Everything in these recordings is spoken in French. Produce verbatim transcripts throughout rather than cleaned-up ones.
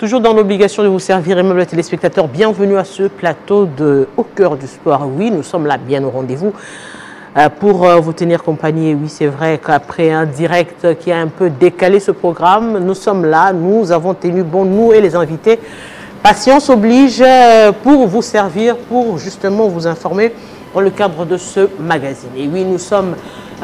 Toujours dans l'obligation de vous servir, aimables téléspectateurs, bienvenue à ce plateau de Au cœur du sport. Oui, nous sommes là bien au rendez-vous euh, pour euh, vous tenir compagnie. Oui, c'est vrai qu'après un direct qui a un peu décalé ce programme, nous sommes là, nous avons tenu bon, nous et les invités. Patience oblige euh, pour vous servir, pour justement vous informer dans le cadre de ce magazine. Et oui, nous sommes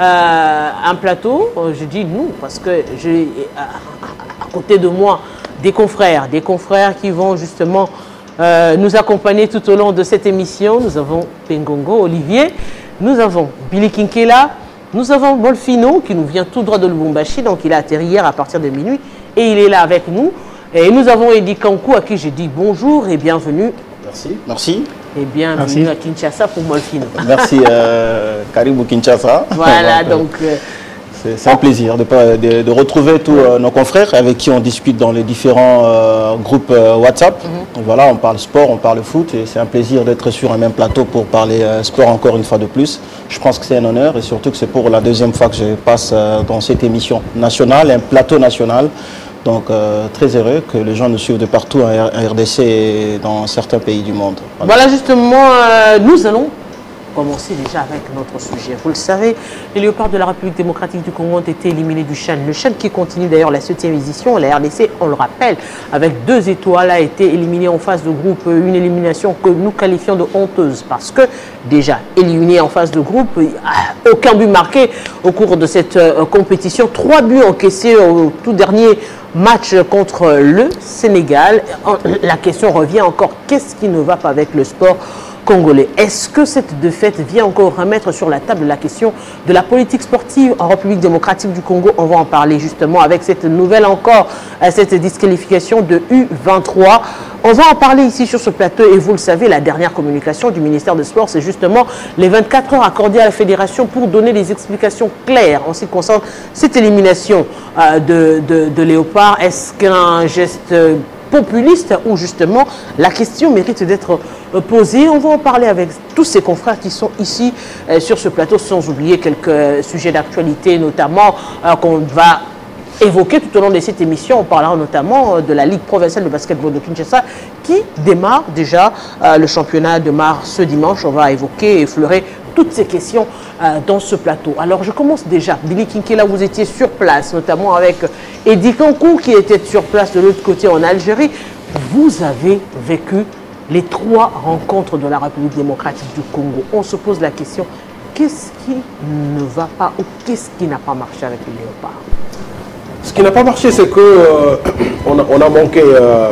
euh, un plateau, je dis nous, parce que j'ai à, à côté de moi des confrères, des confrères qui vont justement euh, nous accompagner tout au long de cette émission. Nous avons Pengongo, Olivier, nous avons Billy Kinkela, nous avons Bolfino qui nous vient tout droit de Lubumbashi, donc il a atterri hier à partir de minuit et il est là avec nous. Et nous avons Eddie Kankou à qui je dis bonjour et bienvenue. Merci. Merci. Et bienvenue Merci. à Kinshasa pour Bolfino. Merci euh, Karibou Kinshasa. Voilà, donc... Euh, C'est un plaisir de, de, de retrouver tous euh, nos confrères avec qui on discute dans les différents euh, groupes euh, WhatsApp. Mm-hmm. Voilà, on parle sport, on parle foot et c'est un plaisir d'être sur un même plateau pour parler euh, sport encore une fois de plus. Je pense que c'est un honneur et surtout que c'est pour la deuxième fois que je passe euh, dans cette émission nationale, un plateau national. Donc euh, très heureux que les gens nous suivent de partout en R D C et dans certains pays du monde. Voilà, voilà justement, euh, nous allons commencer déjà avec notre sujet. Vous le savez, les léopards de la République démocratique du Congo ont été éliminés du Chan. Le Chan qui continue d'ailleurs la septième édition, la R D C, on le rappelle, avec deux étoiles, a été éliminé en phase de groupe. Une élimination que nous qualifions de honteuse parce que déjà éliminé en phase de groupe, aucun but marqué au cours de cette euh, compétition. Trois buts encaissés au tout dernier match contre le Sénégal. La question revient encore, qu'est-ce qui ne va pas avec le sport congolais? Est-ce que cette défaite vient encore remettre sur la table la question de la politique sportive en République démocratique du Congo? On va en parler justement avec cette nouvelle encore, cette disqualification de U vingt-trois. On va en parler ici sur ce plateau et vous le savez, la dernière communication du ministère des Sports, c'est justement les vingt-quatre heures accordées à la fédération pour donner des explications claires en ce qui concerne cette élimination euh, de, de, de Léopard. Est-ce qu'un geste populiste ou justement la question mérite d'être posée? On va en parler avec tous ces confrères qui sont ici euh, sur ce plateau, sans oublier quelques sujets d'actualité, notamment euh, qu'on va évoquer tout au long de cette émission. On parlera notamment euh, de la Ligue provinciale de basketball de Kinshasa qui démarre déjà euh, le championnat de mars ce dimanche. On va évoquer et effleurer toutes ces questions euh, dans ce plateau. Alors je commence déjà. Billy Kinkela, vous étiez sur place, notamment avec Eddie Kankou qui était sur place de l'autre côté en Algérie. Vous avez vécu les trois rencontres de la République démocratique du Congo. On se pose la question, qu'est-ce qui ne va pas ou qu'est-ce qui n'a pas marché avec les Léopards? Ce qui n'a pas marché, c'est que euh, on, a, on a manqué euh,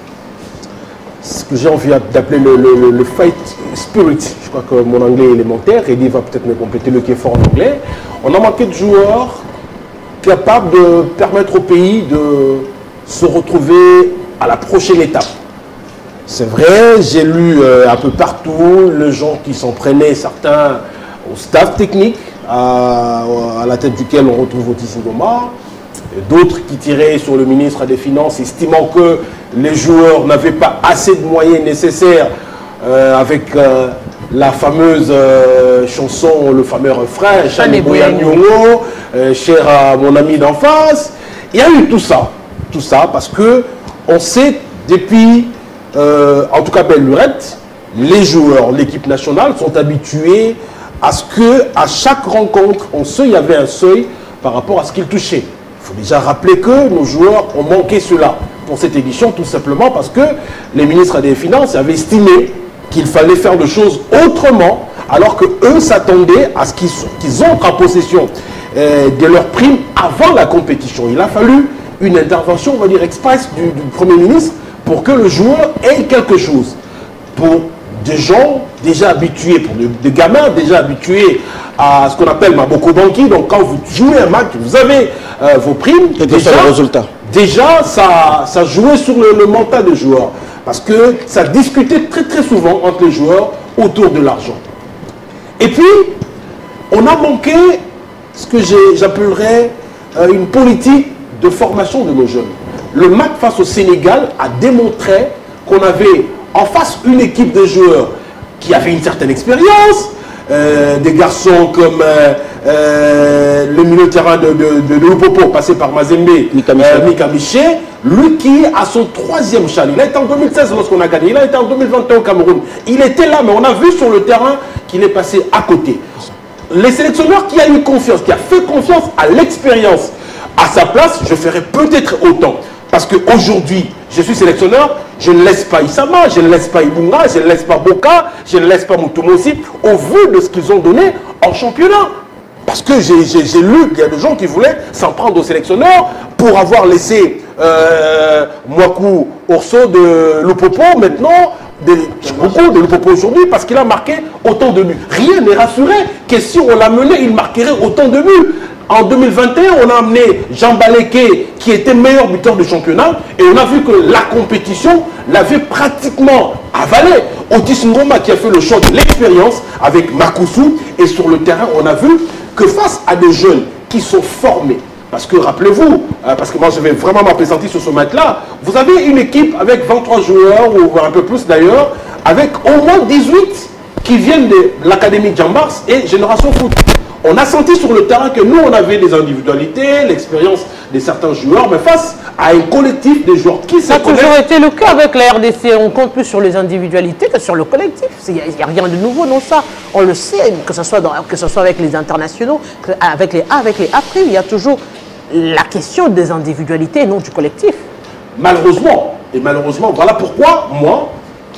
ce que j'ai envie d'appeler le, le, le fight spirit. Je crois que mon anglais est élémentaire, Eddie va peut-être me compléter, le qui est fort en anglais. On a manqué de joueurs capables de permettre au pays de se retrouver à la prochaine étape. C'est vrai, j'ai lu euh, un peu partout les gens qui s'en prenaient, certains au staff technique, à, à la tête duquel on retrouve Otis Ngoma, d'autres qui tiraient sur le ministre des Finances, estimant que les joueurs n'avaient pas assez de moyens nécessaires euh, avec euh, la fameuse euh, chanson, le fameux refrain, Chane Boya Nyongo, euh, cher à mon ami d'en face. Il y a eu tout ça, tout ça, parce que on sait depuis, euh, en tout cas belle lurette, les joueurs, l'équipe nationale sont habitués à ce que à chaque rencontre, on sait, il y avait un seuil par rapport à ce qu'ils touchaient. Il faut déjà rappeler que nos joueurs ont manqué cela pour cette édition, tout simplement parce que les ministres des Finances avaient estimé qu'il fallait faire des choses autrement, alors qu'eux s'attendaient à ce qu'ils qu'ils entrent en possession euh, de leurs primes avant la compétition. Il a fallu une intervention, on va dire, express du, du Premier ministre pour que le joueur ait quelque chose. Pour des gens déjà habitués, pour des, des gamins déjà habitués à ce qu'on appelle Maboko Banki, donc quand vous jouez un match, vous avez euh, vos primes, et déjà, le résultat. déjà ça, ça jouait sur le, le mental des joueurs, parce que ça discutait très très souvent entre les joueurs autour de l'argent. Et puis, on a manqué ce que j'appellerais euh, une politique de formation de nos jeunes. Le match face au Sénégal a démontré qu'on avait en face une équipe de joueurs qui avait une certaine expérience, euh, des garçons comme euh, euh, le milieu de terrain de, de, de Lupopo, passé par Mazembe, Mika Miché, Lui qui est à son troisième chan. Il a été en deux mille seize lorsqu'on a gagné. Il a été en deux mille vingt et un au Cameroun. Il était là, mais on a vu sur le terrain qu'il est passé à côté. Les sélectionneurs qui a eu confiance, qui a fait confiance à l'expérience, à sa place, je ferai peut-être autant. Parce qu'aujourd'hui, je suis sélectionneur, je ne laisse pas Issama, je ne laisse pas Ibunga, je ne laisse pas Boka, je ne laisse pas Mutumosi, au vu de ce qu'ils ont donné en championnat. Parce que j'ai lu qu'il y a des gens qui voulaient s'en prendre au sélectionneur pour avoir laissé euh, Mwaku Orso de Lupopo, maintenant, de, beaucoup de Lupopo aujourd'hui, parce qu'il a marqué autant de buts. Rien n'est rassuré que si on l'a mené, il marquerait autant de buts. En deux mille vingt et un, on a amené Jean Baleke, qui était meilleur buteur du championnat, et on a vu que la compétition l'avait pratiquement avalé. Otis Ngoma qui a fait le choix de l'expérience avec Makusu, et sur le terrain, on a vu que face à des jeunes qui sont formés, parce que rappelez-vous, euh, parce que moi je vais vraiment m'appesantir sur ce match-là, vous avez une équipe avec vingt-trois joueurs, ou un peu plus d'ailleurs, avec au moins dix-huit qui viennent de l'Académie Jambars et Génération Foot. On a senti sur le terrain que nous, on avait des individualités, l'expérience de certains joueurs, mais face à un collectif de joueurs qui se Ça a connaissent. toujours été le cas avec la R D C. On compte plus sur les individualités que sur le collectif. Il n'y a, a rien de nouveau dans ça. On le sait, que ce soit, dans, que ce soit avec les internationaux, que, avec les A, avec les A prime, il y a toujours la question des individualités et non du collectif. Malheureusement, et malheureusement, voilà pourquoi, moi,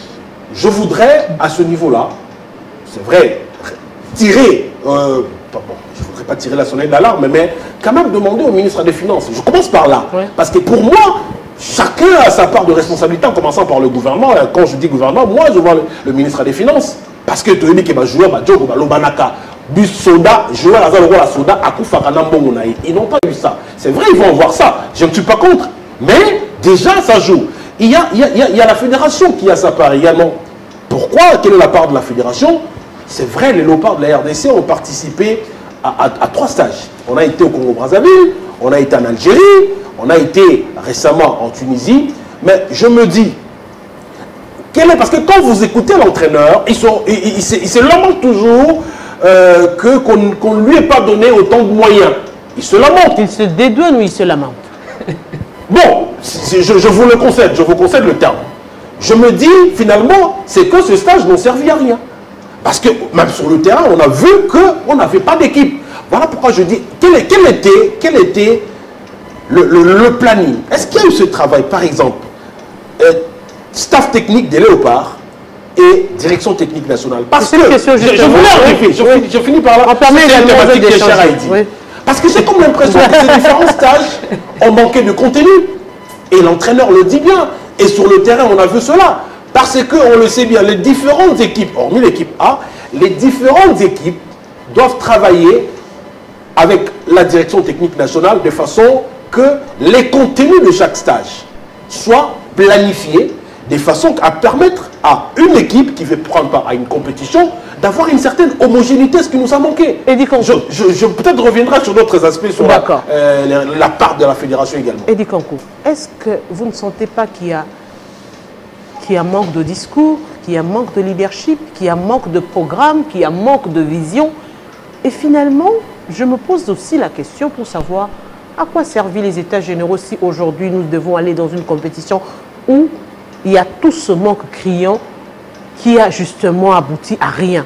je voudrais, à ce niveau-là, c'est vrai, tirer... Euh, Bon, je ne voudrais pas tirer la sonnette d'alarme, mais quand même demander au ministre des Finances. Je commence par là. Ouais. Parce que pour moi, chacun a sa part de responsabilité, en commençant par le gouvernement. Quand je dis gouvernement, moi, je vois le, le ministre des Finances. Parce que tu as dit que les joueurs, l'Obanaka, bus soda, joueur à la soda, Akoufa Kanambongonaï. Ils n'ont pas eu ça. C'est vrai, ils vont voir ça. Je ne suis pas contre. Mais déjà, ça joue. Il y a, il y a, il y a la fédération qui a sa part également. Pourquoi? Quelle est la part de la fédération? C'est vrai, les léopards de la R D C ont participé à, à, à trois stages. On a été au Congo-Brazzaville, on a été en Algérie, on a été récemment en Tunisie. Mais je me dis, quel est, parce que quand vous écoutez l'entraîneur, il, il, il, il, se, il se lamente toujours euh, qu'on ne qu'on lui ait pas donné autant de moyens. Il se lamente. Il se dédouane ou il se lamente? Bon, je, je vous le concède, je vous concède le terme. Je me dis, finalement, c'est que ce stage n'ont servi à rien. Parce que même sur le terrain, on a vu qu'on n'avait pas d'équipe. Voilà pourquoi je dis, quel, est, quel était, quel était le, le, le planning? Est-ce qu'il y a eu ce travail, par exemple, euh, staff technique des Léopards et direction technique nationale? Parce que, question, je, je voulais arriver, je, oui. je finis par là, on permet c'est une thématique que Chara a dit. Oui. Parce que j'ai comme l'impression que ces différents stages ont manqué de contenu. Et l'entraîneur le dit bien. Et sur le terrain, on a vu cela. Parce qu'on le sait bien, les différentes équipes, hormis l'équipe A, les différentes équipes doivent travailler avec la direction technique nationale de façon que les contenus de chaque stage soient planifiés de façon à permettre à une équipe qui veut prendre part à une compétition d'avoir une certaine homogénéité, ce qui nous a manqué. Eddie Kankou. Je, je, je peut-être reviendrai sur d'autres aspects, sur la, euh, la, la part de la fédération également. Eddie Kankou, est-ce que vous ne sentez pas qu'il y a qu'il y a manque de discours, qu'il y a manque de leadership, qu'il y a manque de programme, qu'il y a manque de vision? Et finalement, je me pose aussi la question pour savoir à quoi servent les États généraux si aujourd'hui nous devons aller dans une compétition où il y a tout ce manque criant qui a justement abouti à rien.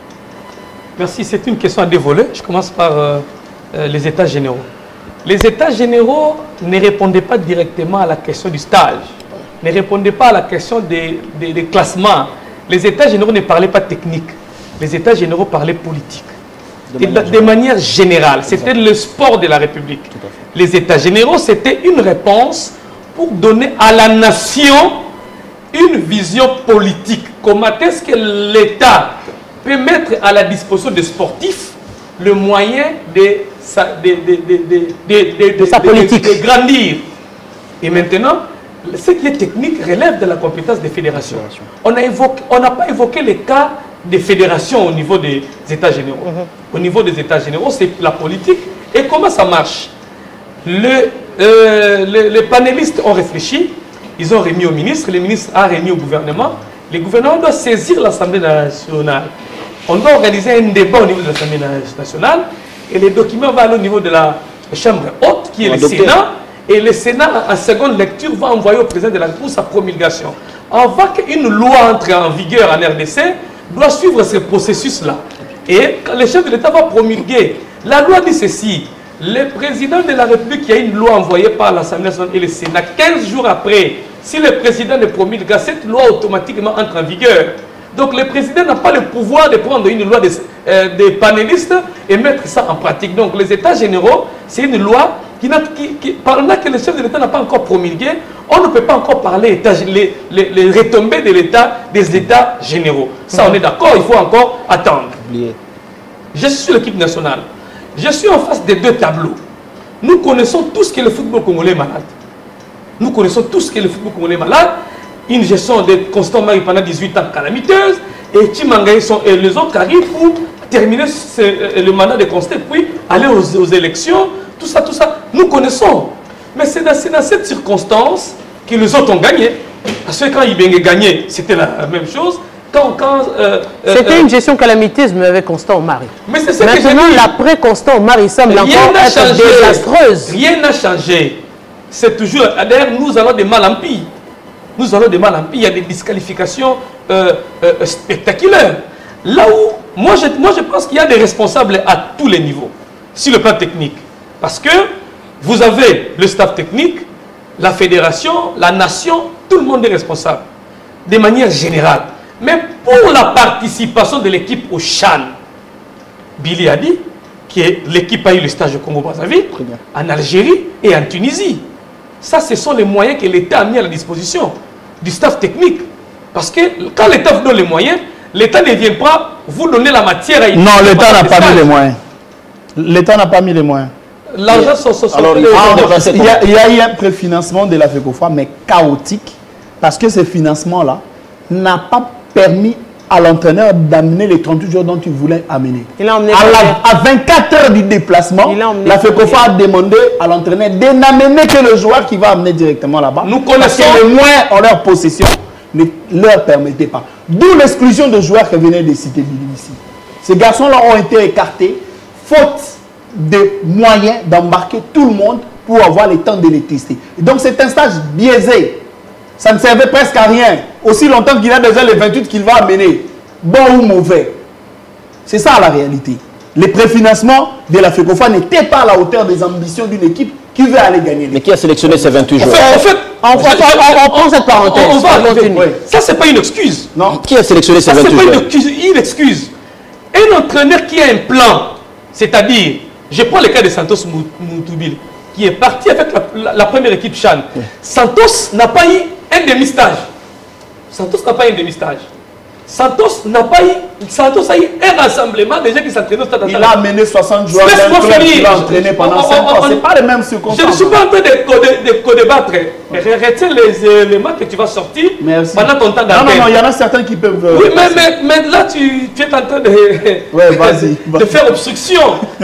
Merci, c'est une question à dévoiler. Je commence par euh, euh, les États généraux. Les États généraux ne répondaient pas directement à la question du stage, ne répondaient pas à la question des, des, des classements. Les États généraux ne parlaient pas technique. Les États généraux parlaient politique. De manière, de manière générale, c'était le sport de la République. Les États généraux, c'était une réponse pour donner à la nation une vision politique. Comment est-ce que l'État peut mettre à la disposition des sportifs le moyen de sa, de, de, de, de, de, de, de sa politique, de, de grandir. Et maintenant, ce qui est technique relève de la compétence des fédérations. On n'a pas évoqué les cas des fédérations au niveau des États généraux. Mm-hmm. Au niveau des États généraux, c'est la politique. Et comment ça marche? le, euh, le, Les panélistes ont réfléchi, ils ont remis au ministre, le ministre a remis au gouvernement. Le gouvernement doit saisir l'Assemblée nationale. On doit organiser un débat au niveau de l'Assemblée nationale et les documents vont aller au niveau de la Chambre haute, qui est le Sénat. Et le Sénat, en seconde lecture, va envoyer au président de la République sa promulgation. Avant qu'une loi entre en vigueur en R D C, doit suivre ce processus-là. Et quand le chef de l'État va promulguer, la loi dit ceci, le président de la République, il y a une loi envoyée par l'Assemblée nationale et le Sénat, quinze jours après, si le président ne promulgue, cette loi automatiquement entre en vigueur. Donc le président n'a pas le pouvoir de prendre une loi des, euh, des panélistes et mettre ça en pratique. Donc les États généraux, c'est une loi qui, qui, qui pendant que le chef de l'État n'a pas encore promulgué, on ne peut pas encore parler état, les, les, les retombées de l'État, des États généraux. Ça, on est d'accord, il faut encore attendre. Je suis sur l'équipe nationale. Je suis en face des deux tableaux. Nous connaissons tous que le football congolais est malade. Nous connaissons tous que le football congolais est malade. Une gestion de Constant Marie pendant dix-huit ans calamiteuse. Et Timangaï et les autres arrivent pour terminer ce, le mandat de Constant, puis aller aux, aux élections. Tout ça, tout ça. Nous connaissons. Mais c'est dans, dans cette circonstance que les autres ont gagné. Parce que quand Ibenge gagnait, c'était la même chose. Quand, quand, euh, c'était euh, une gestion calamiteuse, mais avec Constant Omari. Mais c'est ça Maintenant, l'après Constant Omari semble rien encore être changé. désastreuse. Rien n'a changé. C'est toujours... D'ailleurs, nous allons de mal en pire. Nous allons de mal en pire. Il y a des disqualifications euh, euh, spectaculaires. Là où, moi je, moi, je pense qu'il y a des responsables à tous les niveaux, sur le plan technique. Parce que vous avez le staff technique, la fédération, la nation, tout le monde est responsable. De manière générale. Mais pour la participation de l'équipe au Chan, Billy a dit que l'équipe a eu le stage au Congo-Brazzaville, en Algérie et en Tunisie. Ça, ce sont les moyens que l'État a mis à la disposition du staff technique. Parce que quand l'État vous donne les moyens, l'État ne vient pas vous donner la matière à... Non, l'État n'a pas mis les moyens. L'État n'a pas mis les moyens. L'argent sont... sont Alors, les... il, y a, il y a eu un préfinancement de la FECOFA, mais chaotique, parce que ce financement-là n'a pas permis à l'entraîneur d'amener les trente-huit jours dont il voulait amener. Il a emmené à, la, à vingt-quatre heures du déplacement, la FECOFA a demandé à l'entraîneur de n'amener que le joueur qui va amener directement là-bas. Nous connaissons... Parce que les moyens en leur possession ne leur permettaient pas. D'où l'exclusion de joueurs que venait de citer Billy ici. Ces garçons-là ont été écartés, faute de moyens d'embarquer tout le monde pour avoir le temps de les tester. Et donc c'est un stage biaisé. Ça ne servait presque à rien. Aussi longtemps qu'il a déjà les vingt-huit qu'il va amener, bon ou mauvais. C'est ça la réalité. Les préfinancements de la FECOFA n'étaient pas à la hauteur des ambitions d'une équipe qui veut aller gagner. Mais qui a sélectionné ces vingt-huit joueurs? En fait, on, on, on, on prend cette parenthèse. On, on va continuer. Ouais. Ça, c'est pas une excuse. Non. Qui a sélectionné ces vingt-huit joueurs? Ça, c'est pas une, une excuse. Un entraîneur qui a un plan, c'est-à-dire, je prends le cas de Santos Moutoubil, qui est parti avec la, la, la première équipe Chan. Oui. Santos n'a pas eu un demi-stage. Santos n'a pas eu un demi-stage. Santos n'a pas eu, Santos a eu un rassemblement des gens qui s'entraînent au stade. Il a amené soixante joueurs d'un club qu'il a entraîné pendant cinq ans. Ce n'est pas les mêmes circonstances. Je ne suis pas en train de co-débattre. Retiens les éléments que tu vas sortir Merci. Pendant ton temps Non, d'antenne. non, non, il y en a certains qui peuvent... Oui, mais, mais, mais là, tu, tu es en train de, ouais, vas-y, vas-y. de faire obstruction.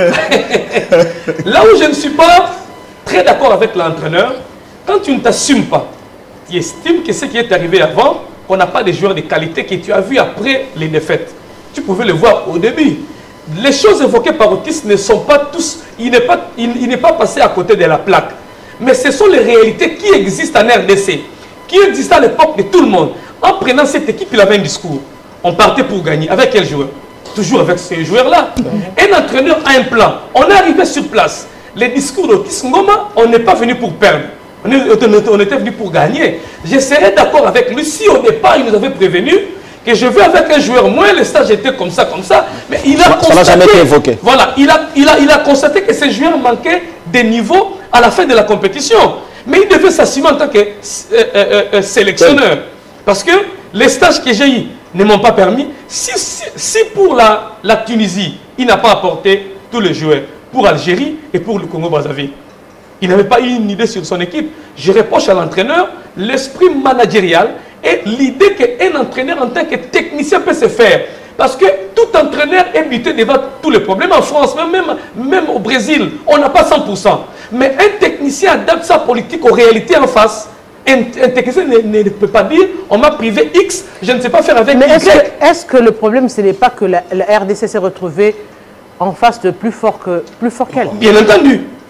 Là où je ne suis pas très d'accord avec l'entraîneur, quand tu ne t'assumes pas, tu estimes que ce qui est arrivé avant, on n'a pas de joueurs de qualité que tu as vu après les défaites. Tu pouvais le voir au début. Les choses évoquées par Otis ne sont pas tous... Il n'est pas, il, il n'est pas passé à côté de la plaque. Mais ce sont les réalités qui existent en R D C, qui existaient à l'époque de tout le monde. En prenant cette équipe, il avait un discours. On partait pour gagner. Avec quel joueur? Toujours avec ces joueurs-là. Un entraîneur a un plan. On est arrivé sur place. Les discours d'Otis Ngoma, on n'est pas venu pour perdre. On, est, on était venu pour gagner. Je serais d'accord avec lui si au départ il nous avait prévenu que je veux avec un joueur moins, le stage était comme ça, comme ça. Mais il a ça, constaté, ça n'a jamais été évoqué. Voilà, il a, il, a, il a constaté que ces joueurs manquaient des niveaux à la fin de la compétition. Mais il devait s'assumer en tant que euh, euh, euh, sélectionneur. Parce que les stages que j'ai eu ne m'ont pas permis. Si, si, si pour la, la Tunisie, il n'a pas apporté tous les joueurs, pour l'Algérie et pour le Congo-Brazzaville, il n'avait pas eu une idée sur son équipe. Je reproche à l'entraîneur l'esprit managérial et l'idée qu'un entraîneur en tant que technicien peut se faire. Parce que tout entraîneur est buté devant tous les problèmes. En France, même, même, même au Brésil, on n'a pas cent pour cent. Mais un technicien adapte sa politique aux réalités en face. Un, un technicien ne, ne, ne peut pas dire on m'a privé X, je ne sais pas faire avec Mais Y. est-ce que, est que le problème, ce n'est pas que la, la R D C s'est retrouvée en face de plus fort que plus fort qu'elle? Bien entendu.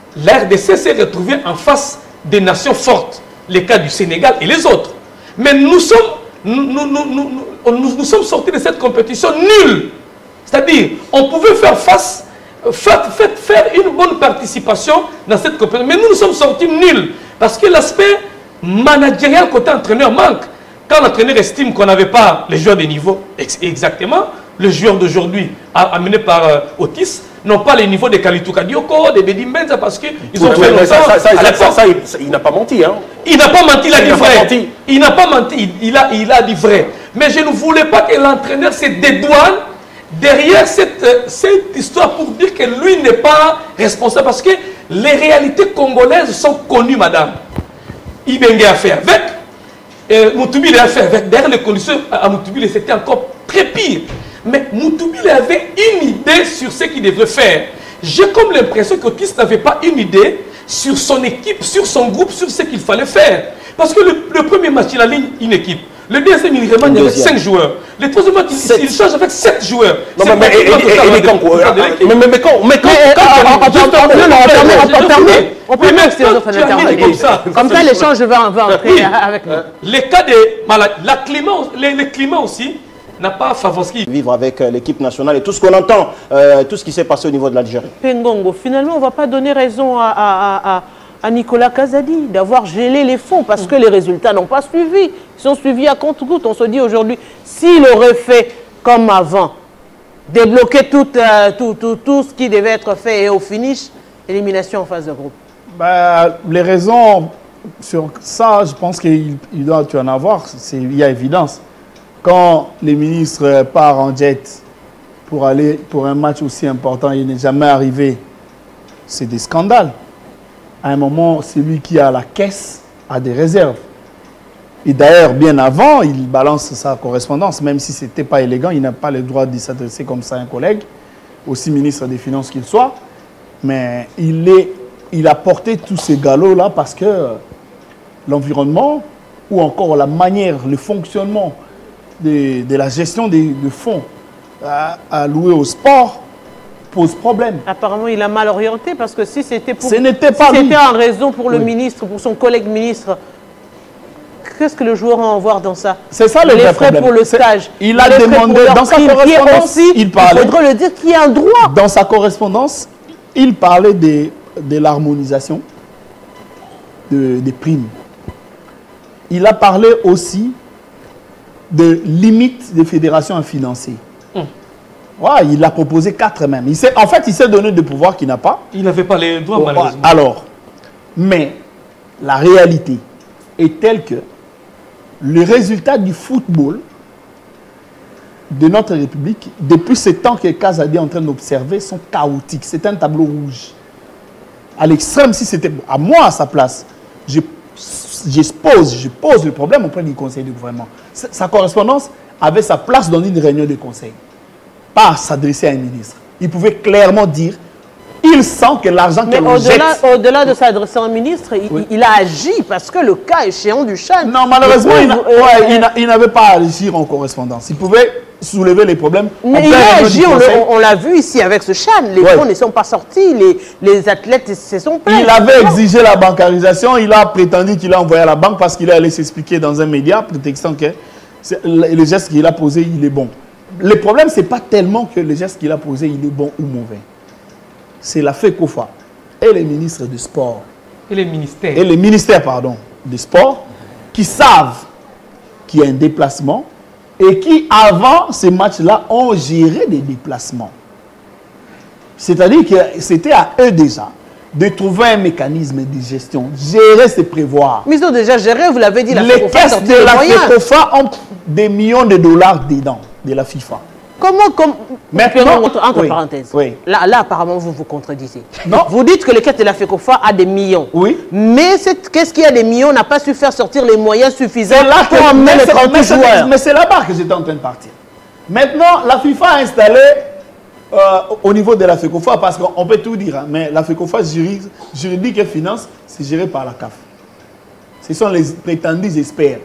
la R D C s'est retrouvée en face des nations fortes, les cas du Sénégal et les autres. Mais nous sommes, nous, nous, nous, nous, nous, nous sommes sortis de cette compétition nuls. C'est-à-dire, on pouvait faire face, faire, faire, faire une bonne participation dans cette compétition. Mais nous, nous sommes sortis nuls. Parce que l'aspect managérial côté entraîneur manque. Quand l'entraîneur estime qu'on n'avait pas les joueurs de niveau exactement, le joueur d'aujourd'hui amené par euh, Otis n'ont pas les niveaux de Kalituka Dioko, de Bedi Mbenza, parce qu'ils ont fait longtemps. Ça, ça, ça, ça, ça, il, il n'a pas menti. Hein. Il n'a pas menti, il a dit vrai. Menti. Il n'a pas menti, il, il, a, il a dit vrai. Mais je ne voulais pas que l'entraîneur se dédouane derrière cette, euh, cette histoire pour dire que lui n'est pas responsable. Parce que les réalités congolaises sont connues, madame. Ibenge a fait avec. Euh, Moutoubile a fait avec. Derrière les conditions à Moutoubile, c'était encore très pire. Mais Moutoubile avait une idée sur ce qu'il devrait faire. J'ai comme l'impression qu'Otis n'avait pas une idée sur son équipe, sur son groupe, sur ce qu'il fallait faire. Parce que le, le premier match, il aligne une équipe. Le deuxième, il remanie avec cinq joueurs. Le troisième match, il, il change avec sept joueurs. Non, mais, mais, mais quand on peut même comme ça. Comme ça, l'échange va entrer avec nous. Les cas de la climat, les, les climats aussi n'a pas favorisé. Vivre avec euh, l'équipe nationale et tout ce qu'on entend, euh, tout ce qui s'est passé au niveau de l'Algérie. Pengongo, finalement, on ne va pas donner raison à, à, à, à Nicolas Kazadi d'avoir gelé les fonds parce que les résultats n'ont pas suivi. Ils sont suivis à compte-gouttes. On se dit aujourd'hui, s'il aurait fait comme avant, débloquer tout, euh, tout, tout, tout ce qui devait être fait et au finish, élimination en phase de groupe. Bah, les raisons sur ça, je pense qu'il doit y en avoir. Il y a évidence. Quand les ministres partent en jet pour aller pour un match aussi important, il n'est jamais arrivé. C'est des scandales. À un moment, celui qui a la caisse a des réserves. Et d'ailleurs, bien avant, il balance sa correspondance, même si ce n'était pas élégant, il n'a pas le droit de s'adresser comme ça à un collègue, aussi ministre des Finances qu'il soit. Mais il, est, il a porté tous ces galops-là parce que l'environnement, ou encore la manière, le fonctionnement de, de la gestion des, de fonds alloués au sport pose problème. Apparemment, il a mal orienté parce que si c'était pour... Ce n'était pas si c'était en raison pour le oui. ministre, pour son collègue ministre, qu'est-ce que le joueur a à voir dans ça? C'est ça le les vrai frais problème. pour le stage. Il a demandé dans sa correspondance, aussi, il parlait. Il faudrait le dire qu'il y a un droit. Dans sa correspondance, il parlait de, de l'harmonisation de, des primes. Il a parlé aussi de limites des fédérations à financer. Hum. Ouais, il a proposé quatre même. Il en fait, il s'est donné des pouvoirs qu'il n'a pas. Il n'avait pas les droits, bon, malheureusement. Alors, mais la réalité est telle que les résultats du football de notre République, depuis ce temps que Kazadi est en train d'observer, sont chaotiques. C'est un tableau rouge. À l'extrême, si c'était à moi à sa place, je J'expose, je pose le problème auprès du conseil du gouvernement. Sa correspondance avait sa place dans une réunion de conseil. Pas s'adresser à un ministre. Il pouvait clairement dire, il sent que l'argent que l'on jette... Mais au-delà de s'adresser à un ministre, il, oui. il a agi parce que le cas échéant du Chan... Non, malheureusement, il n'avait pas à agir en correspondance. Il pouvait soulever les problèmes. Mais il a agi, on, on l'a vu ici avec ce Chan. Les ouais. fonds ne sont pas sortis, les, les athlètes se sont plaints. Il avait exigé la bancarisation, il a prétendu qu'il a envoyé à la banque parce qu'il est allé s'expliquer dans un média, prétextant que le geste qu'il a posé, il est bon. Le problème, ce n'est pas tellement que le geste qu'il a posé, il est bon ou mauvais. C'est la FECOFA et les ministres du sport. Et les ministères. Et les ministères, pardon, du sport, qui savent qu'il y a un déplacement et qui, avant ces matchs-là, ont géré des déplacements. C'est-à-dire que c'était à eux déjà de trouver un mécanisme de gestion, gérer, c'est prévoir. Mais ils ont déjà géré, vous l'avez dit, la les caisses de la FECOFA ont des millions de dollars dedans, de la FIFA. Comment, comme, maintenant, entre, entre oui, parenthèses, oui. Là, là, apparemment, vous vous contredisez. Non. Vous dites que les caisses de la FECOFA a des millions. Oui. Mais cette caisse qui a des millions n'a pas su faire sortir les moyens suffisants là pour emmener les trente joueurs. Mais c'est là-bas que j'étais en train de partir. Maintenant, la FIFA a installé euh, au niveau de la FECOFA, parce qu'on peut tout dire, hein, mais la FECOFA juridique et finance, c'est géré par la C A F. Ce sont les prétendus experts.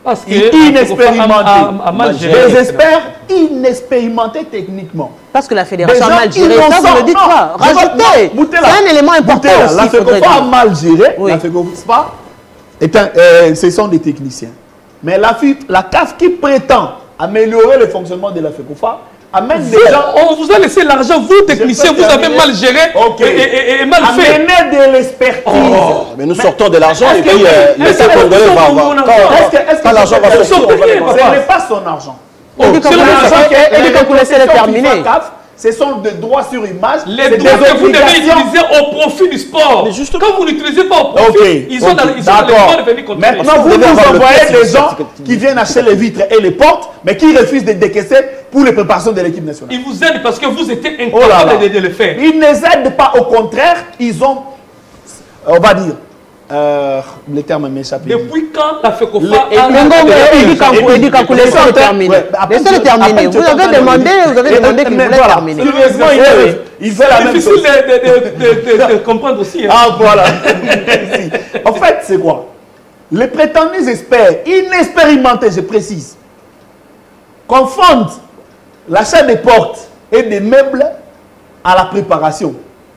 Parce que inexpérimentés. a, a, a mal géré. Des experts inexpérimentés techniquement. Parce que la fédération a mal géré. Ça, innocents. vous le dites Non, pas. je vois- Rajoutez. non, Boutella. C'est un élément important Boutella, aussi. La il faudrait FECOFA a dire. mal géré. Oui. La FECOFA est un, euh, ce sont des techniciens. Mais la, F I F, la C A F qui prétend améliorer le fonctionnement de la FECOFA amène des gens. On vous a laissé l'argent, vous techniciens, vous avez mal géré Ok. et, et- et mal fait. Amener de l'expertise. Oh. Mais nous sortons de l'argent et est-ce puis que- euh, est-ce l'État que- congolais est-ce va que- avoir. est-ce Quand, que- Est-ce que, est-ce que quand l'argent va ce sortir, ce papa. n'est pas son argent. Il dit qu'on c'est vous l'argent laisse- que- il dit qu'on vous laissez le terminer. Ce sont des droits sur image. Les c'est droits des que vous devez obligations. utiliser au profit du sport. Mais justement- Quand vous n'utilisez pas au profit, Ok, ils ont, ok, dans, ils ont dans les d'accord. droits de venir contrôler. Maintenant, vous Vous devez nous avoir le envoyez test, des c'est gens ça, c'est- qui viennent acheter les vitres et les portes, mais qui refusent de décaisser pour les préparations de l'équipe nationale. Ils vous aident parce que vous étiez Oh là là. incapables de, de le faire. Ils ne les aident pas, au contraire, ils ont, on va dire, euh, le terme m'échappe. Depuis quand la FECOFA Les- a... Mengo, il dit qu'on vous- il dit qu'on vous laisse le terminer. Ouais, à peine Laissez le tu- terminer. à peine tu Vous t'entends avez le demandé, dire. vous avez Et- demandé qu'il mais voulait voilà. terminer. Sérieusement, il, C'est- il fait la C'est même difficile chose. de, de- de- de- de comprendre aussi. hein. Ah, voilà. En fait, c'est quoi? Les prétendus experts, inexpérimentés, je précise, confondent l'achat des portes et des meubles à la préparation.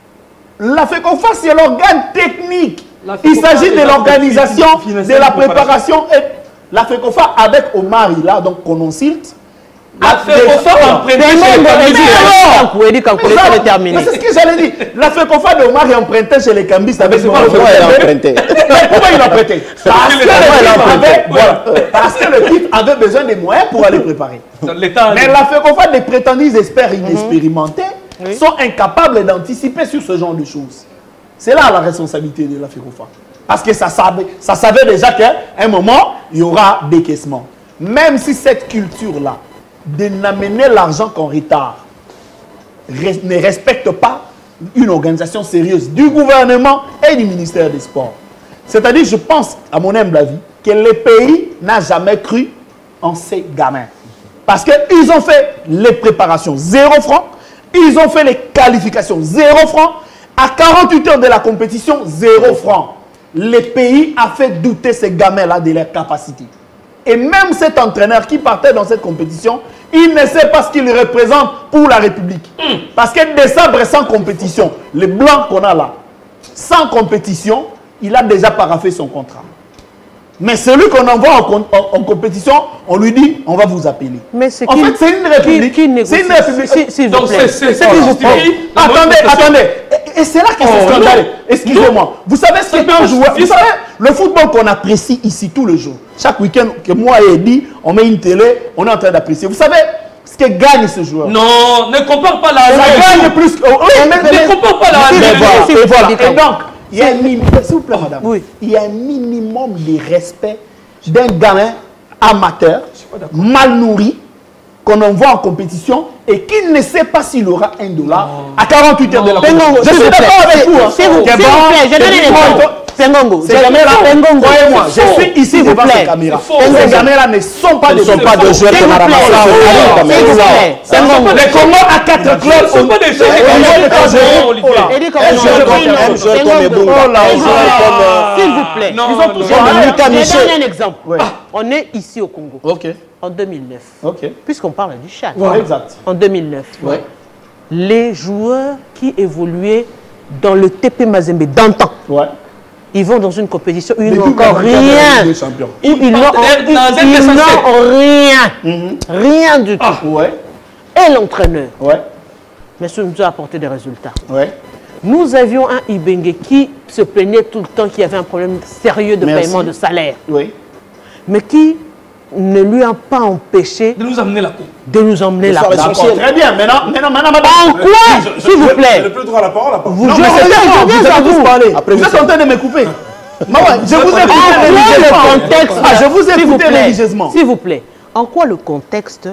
La FECOFA, c'est l'organe technique. La Il FECOFA s'agit est de la l'organisation financière de la de préparation. préparation. Et la FECOFA, avec Omar, il a donc qu'on insulte. La FECOFA empruntait chez les Mengo, il dit Camerounais. qu'on- il dit qu'on vous laisse le terminer. Mais c'est ce que j'allais dire. La FECOFA de Omar est empruntée chez les cambistes avec c'est son pas le Pourquoi elle a emprunté? Mais pourquoi il a prêté? Parce que il a l'équipe emprunté. avait, voilà, parce que l'équipe avait besoin des moyens pour aller préparer. L'État... Mais la FECOFA, des prétendus experts inexpérimentés, sont incapables d'anticiper sur ce genre de choses. C'est là la responsabilité de la FECOFA. Parce que ça savait, ça savait déjà qu'à un moment, il y aura décaissement. Même si cette culture-là, de n'amener l'argent qu'en retard, res- ne respecte pas une organisation sérieuse du gouvernement et du ministère des Sports. C'est-à-dire, je pense, à mon humble avis, que le pays n'a jamais cru en ces gamins. Parce qu'ils ont fait les préparations zéro franc, ils ont fait les qualifications zéro franc, à quarante-huit heures de la compétition, zéro franc. Le pays a fait douter ces gamins-là de leur capacité. Et même cet entraîneur qui partait dans cette compétition, il ne sait pas ce qu'il représente pour la République. Parce que décembre sans compétition, le blanc qu'on a là, sans compétition, il a déjà paraphé son contrat. Mais celui qu'on envoie en, en- en compétition, on lui dit, on va vous appeler. Mais c'est En qui- fait, c'est une république. qui- qui négocie? C'est une république. Si- s'il vous Donc plaît. c'est c'est C'est ça qui qui vous justifie la Attendez, modification. attendez. Et, et c'est là que c'est Oh, scandaleux. non. Excusez-moi. Vous savez ce Ça que peut un joueur... justifier Vous savez, le football qu'on apprécie ici tous les jours, chaque week-end que moi et Eddie, on met une télé, on est en train d'apprécier. Vous savez ce que gagne ce joueur? Non, ne compare pas la... Ça la- gagne plus que... Oh, oui, mais- mais- Ne compare pas la... mais la- voilà, si vous et voilà. dites Et un- donc, il y a un minimum, s'il vous plaît, madame, Oui. il y a un minimum de respect d'un gamin amateur, mal nourri, qu'on envoie en compétition et qui ne sait pas s'il aura un dollar à quarante-huit heures de la Pengongo, compétition. Je s'il suis vous plaît. d'accord avec vous. hein. S'il vous Que s'il bon, vous plaît, je que donne un bon, exemple. Pengongo, ces gamins-là, Pengongo, croyez-moi, c'est faux. je suis ici S'il vous devant plaît. ces caméras. C'est faux. Ces gamins-là ne sont pas Ce ne des sont pas de joueurs S'il qu'on vous a plaît, ramassés s'il au vous Cameroun, quand plaît, s'il vous même. plaît. Ça ne sont pas Les des Congo à quatre Ce clubs. ne sont pas des Et joueurs on voit les comme Congolais. Olivier. Oh là. Et dit qu'on Un vous joueur donne comme- un un joueur Pengongo. comme Ebunga. Oh là, S'il oh vous là. plaît. S'il vous plaît. Ils ont tous Je joué. donne- Lucas je Michel. donne un exemple. Ouais. On est ici au Congo, Ok, en deux mille neuf. ok. Puisqu'on parle du Tchad. Ouais, exact. En deux mille neuf. Ouais. Les joueurs qui évoluaient dans le T P Mazembe d'antan, Ouais. ils vont dans une compétition où ils Les n'ont doubles encore vainqueurs de la rien. Ligue des Champions. Où ils n'ont partent dans ils- un ils dessin n'ont rien. Rien du tout. Ouais. Et l'entraîneur, Ouais. monsieur, nous a apporté des résultats. Ouais. Nous avions un Ibengue qui se plaignait tout le temps qu'il y avait un problème sérieux de Merci. paiement de salaire, Oui. mais qui ne lui a pas empêché De nous amener la coupe. de nous emmener là. soir D'accord. essentiel. Très bien. Maintenant, maintenant, maintenant, madame. En quoi, s'il vous plaît, J'ai plus le droit à la parole, à part. vous Non, je mais c'est reviens, tellement, je vous reviens à avez tous vous. parlé. Après, Vous vous êtes en train de me couper. Non, ouais, je vous ai En écouté quoi le religieusement. contexte, Ah, je vous ai s'il vous écouté plaît, religieusement. s'il vous plaît, en quoi le contexte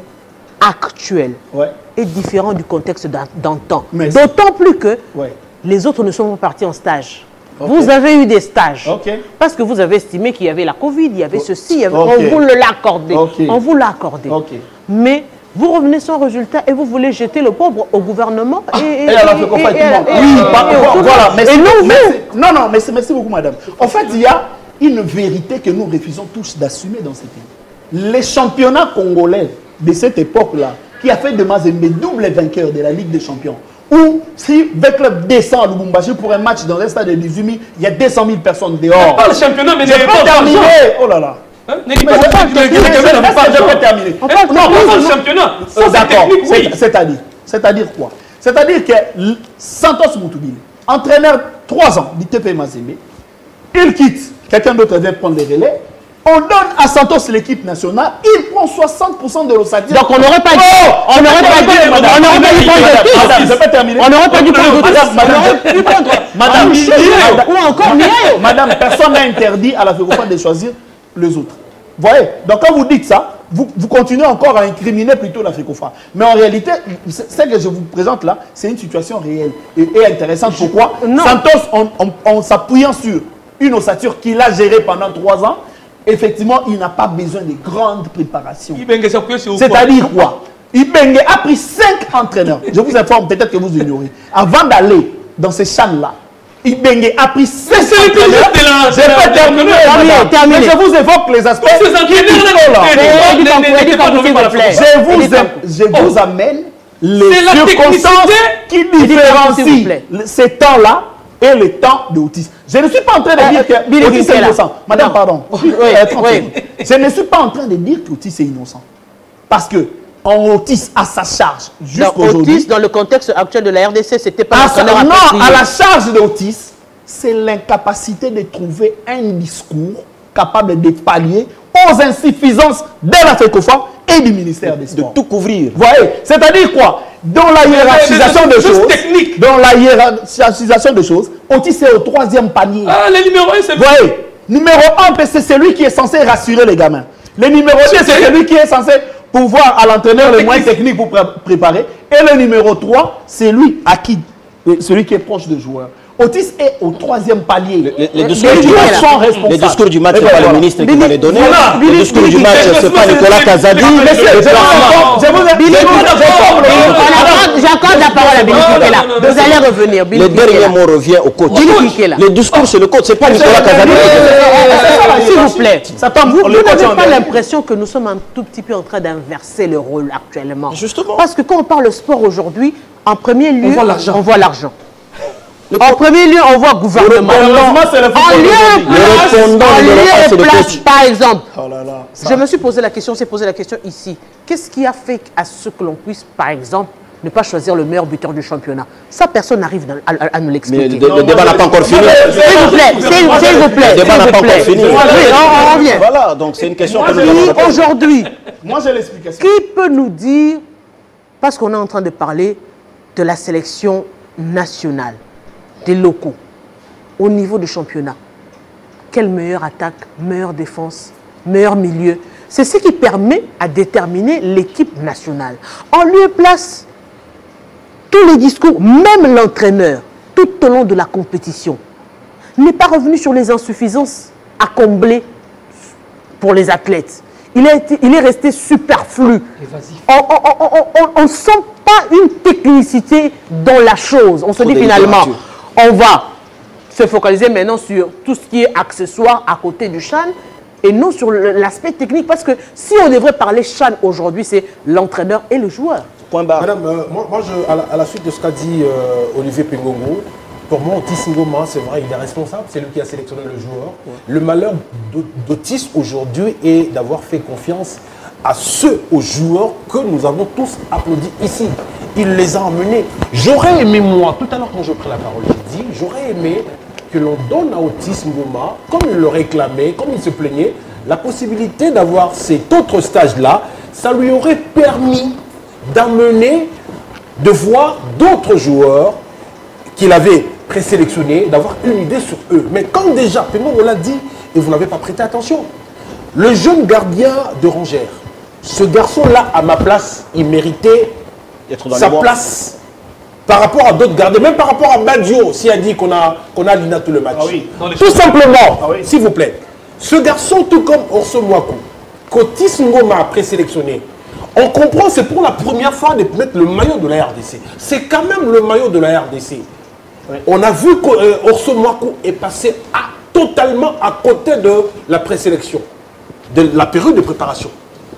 actuel Ouais. est différent du contexte d'an- d'antan? Merci. D'autant plus que Ouais. les autres ne sont pas partis en stage. Ok. Vous avez eu des stages. Ok. Parce que vous avez estimé qu'il y avait la Covid, il y avait ceci, il y avait- Ok. on vous l'a accordé. Ok. On vous l'a accordé. Ok. Mais vous revenez sans résultat et vous voulez jeter le pauvre au gouvernement et, et, Et alors, et- faut qu'on et- fasse tout et- le monde. et- Oui, et- par- et autour voilà. de- Merci, et non vous. merci. Non, non, merci, merci beaucoup, madame. En fait, il y a une vérité que nous refusons tous d'assumer dans ce pays. les championnats congolais de cette époque-là, qui a fait de Mazembe double vainqueur de la Ligue des Champions, où si vingt clubs descendent à Lubumbashi pour un match dans un stade de dix-huit mille, il y a deux cent mille personnes dehors. Pas le championnat, mais je peux terminer. Oh là là. Hein? Mais je peux terminer. Non, pas le championnat. D'accord. C'est-à-dire, c'est-à-dire quoi? C'est-à-dire que Santos Moutoubile, entraîneur trois ans du T P Mazembe, il quitte. Quelqu'un d'autre vient prendre les relais. On donne à Santos l'équipe nationale, il prend soixante pour cent de l'ossature. Donc on n'aurait pas dit. On n'aurait pas dit. On n'aurait pas dit Madame, je peux terminer. On n'aurait pas dit pour le Madame, Madame, ou encore Mireille. Madame, personne n'a interdit à la FECOFA de choisir les autres. Vous voyez? Donc quand vous dites ça, vous, vous continuez encore à incriminer plutôt la FECOFA. Mais en réalité, ce que je vous présente là, c'est une situation réelle et, et intéressante. Pourquoi? Santos, en, en, en s'appuyant sur une ossature qu'il a gérée pendant trois ans, effectivement, il n'a pas besoin de grandes préparations. C'est-à-dire quoi? Ibenge a pris cinq entraîneurs. Je vous informe, peut-être que vous ignorez. Avant d'aller dans ces champs-là, Ibenge a pris cinq entraîneurs. Je vais terminer. terminer. Je vous évoque les aspects qui Je vous amène les circonstances qui différencient ces temps-là et le temps de Otis. Je ne suis pas en train de dire que Otis est innocent. Madame, non. Pardon. Oui, oui. Je ne suis pas en train de dire que Otis est innocent. Parce que en Otis à sa charge jusqu'aujourd'hui. Otis, dans le contexte actuel de la R D C, c'était pas à non, à la charge d'Otis, c'est l'incapacité de trouver un discours capable de pallier aux insuffisances de la FECOFA et du ministère des Sports. De tout couvrir. Vous voyez? C'est-à-dire quoi? Dans la hiérarchisation des choses, techniques. Dans la hiérarchisation des choses, Otis est au troisième panier. Ah, le numéro un, c'est... Vous voyez? Numéro un, c'est celui qui est censé rassurer les gamins. Le numéro deux, c'est celui qui est censé pouvoir à l'entraîneur le moins technique pour préparer. Et le numéro trois, c'est lui à qui, celui qui est proche des joueurs. Otis est au troisième palier. Les, les, discours, du match, sont responsables. Les discours du match, ce n'est pas le ministre qui va les donner. Voilà. Les discours du match, ce n'est pas Nicolas Kazadi. J'accorde la parole à Billy Kikela. Vous allez revenir. Le dernier mot revient au coach. Les discours, c'est le coach, ce n'est pas Nicolas Kazadi. S'il vous plaît, vous n'avez pas l'impression que nous sommes un tout petit peu en train d'inverser le rôle actuellement? Justement. Parce que quand on parle sport aujourd'hui, en premier lieu, on voit l'argent. En premier lieu, on voit gouvernement. En lieu et place, par exemple. Oh là là, je me suis posé la question, j'ai posé la question ici. Qu'est-ce qui a fait à ce que l'on puisse, par exemple, ne pas choisir le meilleur buteur du championnat? Ça, personne n'arrive à, à, à nous l'expliquer. Le, le débat n'a pas encore fini. S'il vous plaît, s'il vous plaît. Le débat n'a pas encore fini. Oui, on, on revient. Voilà, donc c'est une question que nous avons. Aujourd'hui, moi j'ai l'explication. Qui peut nous dire, parce qu'on est en train de parler de la sélection nationale, des locaux, au niveau du championnat, quelle meilleure attaque, meilleure défense, meilleur milieu? C'est ce qui permet à déterminer l'équipe nationale. En lieu et place, tous les discours, même l'entraîneur, tout au long de la compétition, n'est pas revenu sur les insuffisances à combler pour les athlètes. Il, a été, il est resté superflu. On ne sent pas une technicité dans la chose. On se dit finalement, on va se focaliser maintenant sur tout ce qui est accessoire à côté du CHAN et non sur l'aspect technique. Parce que si on devrait parler CHAN aujourd'hui, c'est l'entraîneur et le joueur. Point barre. Madame, euh, moi, moi je, à, la, à la suite de ce qu'a dit euh, Olivier Pengongo, pour moi, Otis Ngoma, c'est vrai, il est responsable, c'est lui qui a sélectionné le joueur. Ouais. Le malheur d'Otis aujourd'hui est d'avoir fait confiance à ceux, aux joueurs que nous avons tous applaudis ici. Il les a emmenés. J'aurais aimé, moi, tout à l'heure quand je pris la parole, j'ai dit, j'aurais aimé que l'on donne à Otis Ngoma, comme il le réclamait, comme il se plaignait, la possibilité d'avoir cet autre stage-là. Ça lui aurait permis d'amener, de voir d'autres joueurs qu'il avait présélectionnés, d'avoir une idée sur eux. Mais quand déjà, on l'a dit, et vous n'avez pas prêté attention, le jeune gardien de Rangers, ce garçon-là, à ma place, il méritait sa place par rapport à d'autres gardiens, même par rapport à Badio, si elle dit qu'on a, qu'on a Lina tout le match. Ah oui, tout simplement, ah oui. S'il vous plaît. Ce garçon, tout comme Orso Mwaku, qu'Otis Ngoma a présélectionné, on comprend, c'est pour la première fois de mettre le maillot de la R D C. C'est quand même le maillot de la R D C. Oui. On a vu qu'Orso Mwaku est passé à, totalement à côté de la présélection, de la période de préparation.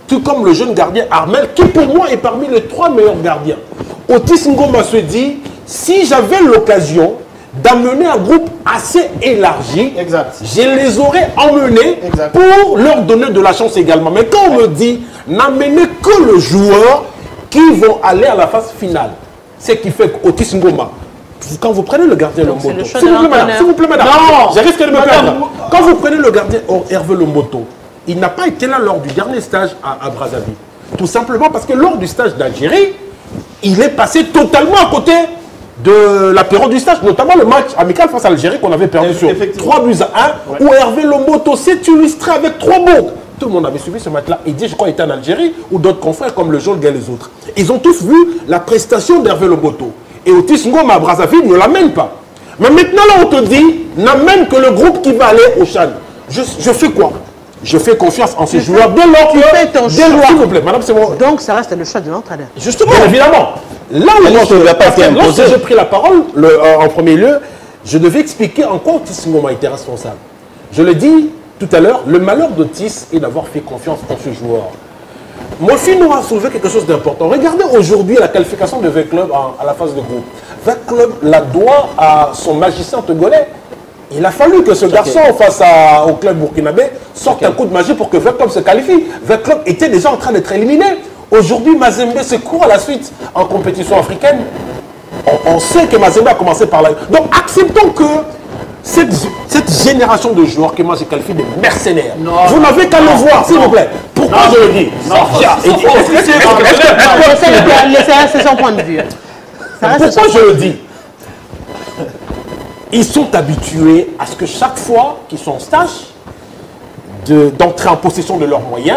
tout comme le jeune gardien Armel, qui pour moi est parmi les trois meilleurs gardiens. Otis Ngoma se dit, si j'avais l'occasion d'amener un groupe assez élargi, Exact. je les aurais emmenés Exact. pour leur donner de la chance également. Mais quand on me dit, n'amenez que le joueur qui vont aller à la phase finale, ce qui fait qu'Otis Ngoma, quand vous prenez le gardien Donc, c'est Lomboto, le choix s'il de vous plaît madame, l'entraîneur. s'il vous plaît madame, Non. je risque de me Madame, perdre. Quand vous prenez le gardien Hervé Lomboto, il n'a pas été là lors du dernier stage à, à Brazzaville. Tout simplement parce que lors du stage d'Algérie, il est passé totalement à côté de la période du stage, notamment le match amical face à l'Algérie qu'on avait perdu sur trois buts à un, où Hervé Lomboto s'est illustré avec trois buts. Tout le monde avait suivi ce match-là. Et dit, je crois, il était en Algérie, ou d'autres confrères comme le Jean et les autres. Ils ont tous vu la prestation d'Hervé Lomboto. Et Otis Ngoma à Brazzaville ne l'amène pas. Mais maintenant, là, on te dit, n'amène que le groupe qui va aller au Chan. Je, je fais quoi? Je fais confiance en ces joueurs. Dès lors tu que... fais ton dès lors, choix. s'il vous plaît, madame, c'est mon... Donc, ça reste le choix de l'entraîneur. Justement, évidemment. Là où moi, ça ne lui a pas été imposé. lorsque j'ai pris la parole, le, euh, en premier lieu, je devais expliquer en quoi Otis Ngoma était responsable. Je le dis tout à l'heure, le malheur d'Otis est d'avoir fait confiance en ce joueur. Mofi nous a soulevé quelque chose d'important. Regardez aujourd'hui la qualification de V Club à la phase de groupe. V Club la doit à son magicien togolais. Il a fallu que ce garçon, face à, au club burkinabé, sorte okay. un coup de magie pour que V Club se qualifie. V Club était déjà en train d'être éliminé. Aujourd'hui, Mazembe se court à la suite en compétition africaine. On, on sait que Mazembe a commencé par là. Donc, acceptons que cette, cette génération de joueurs que moi j'ai qualifié de mercenaires, non, vous n'avez qu'à le voir, s'il vous plaît. Pourquoi non, je le dis? C'est son point de vue. Pourquoi je le dis? Ils sont habitués à ce que chaque fois qu'ils sont en stage, d'entrer en possession de leurs moyens,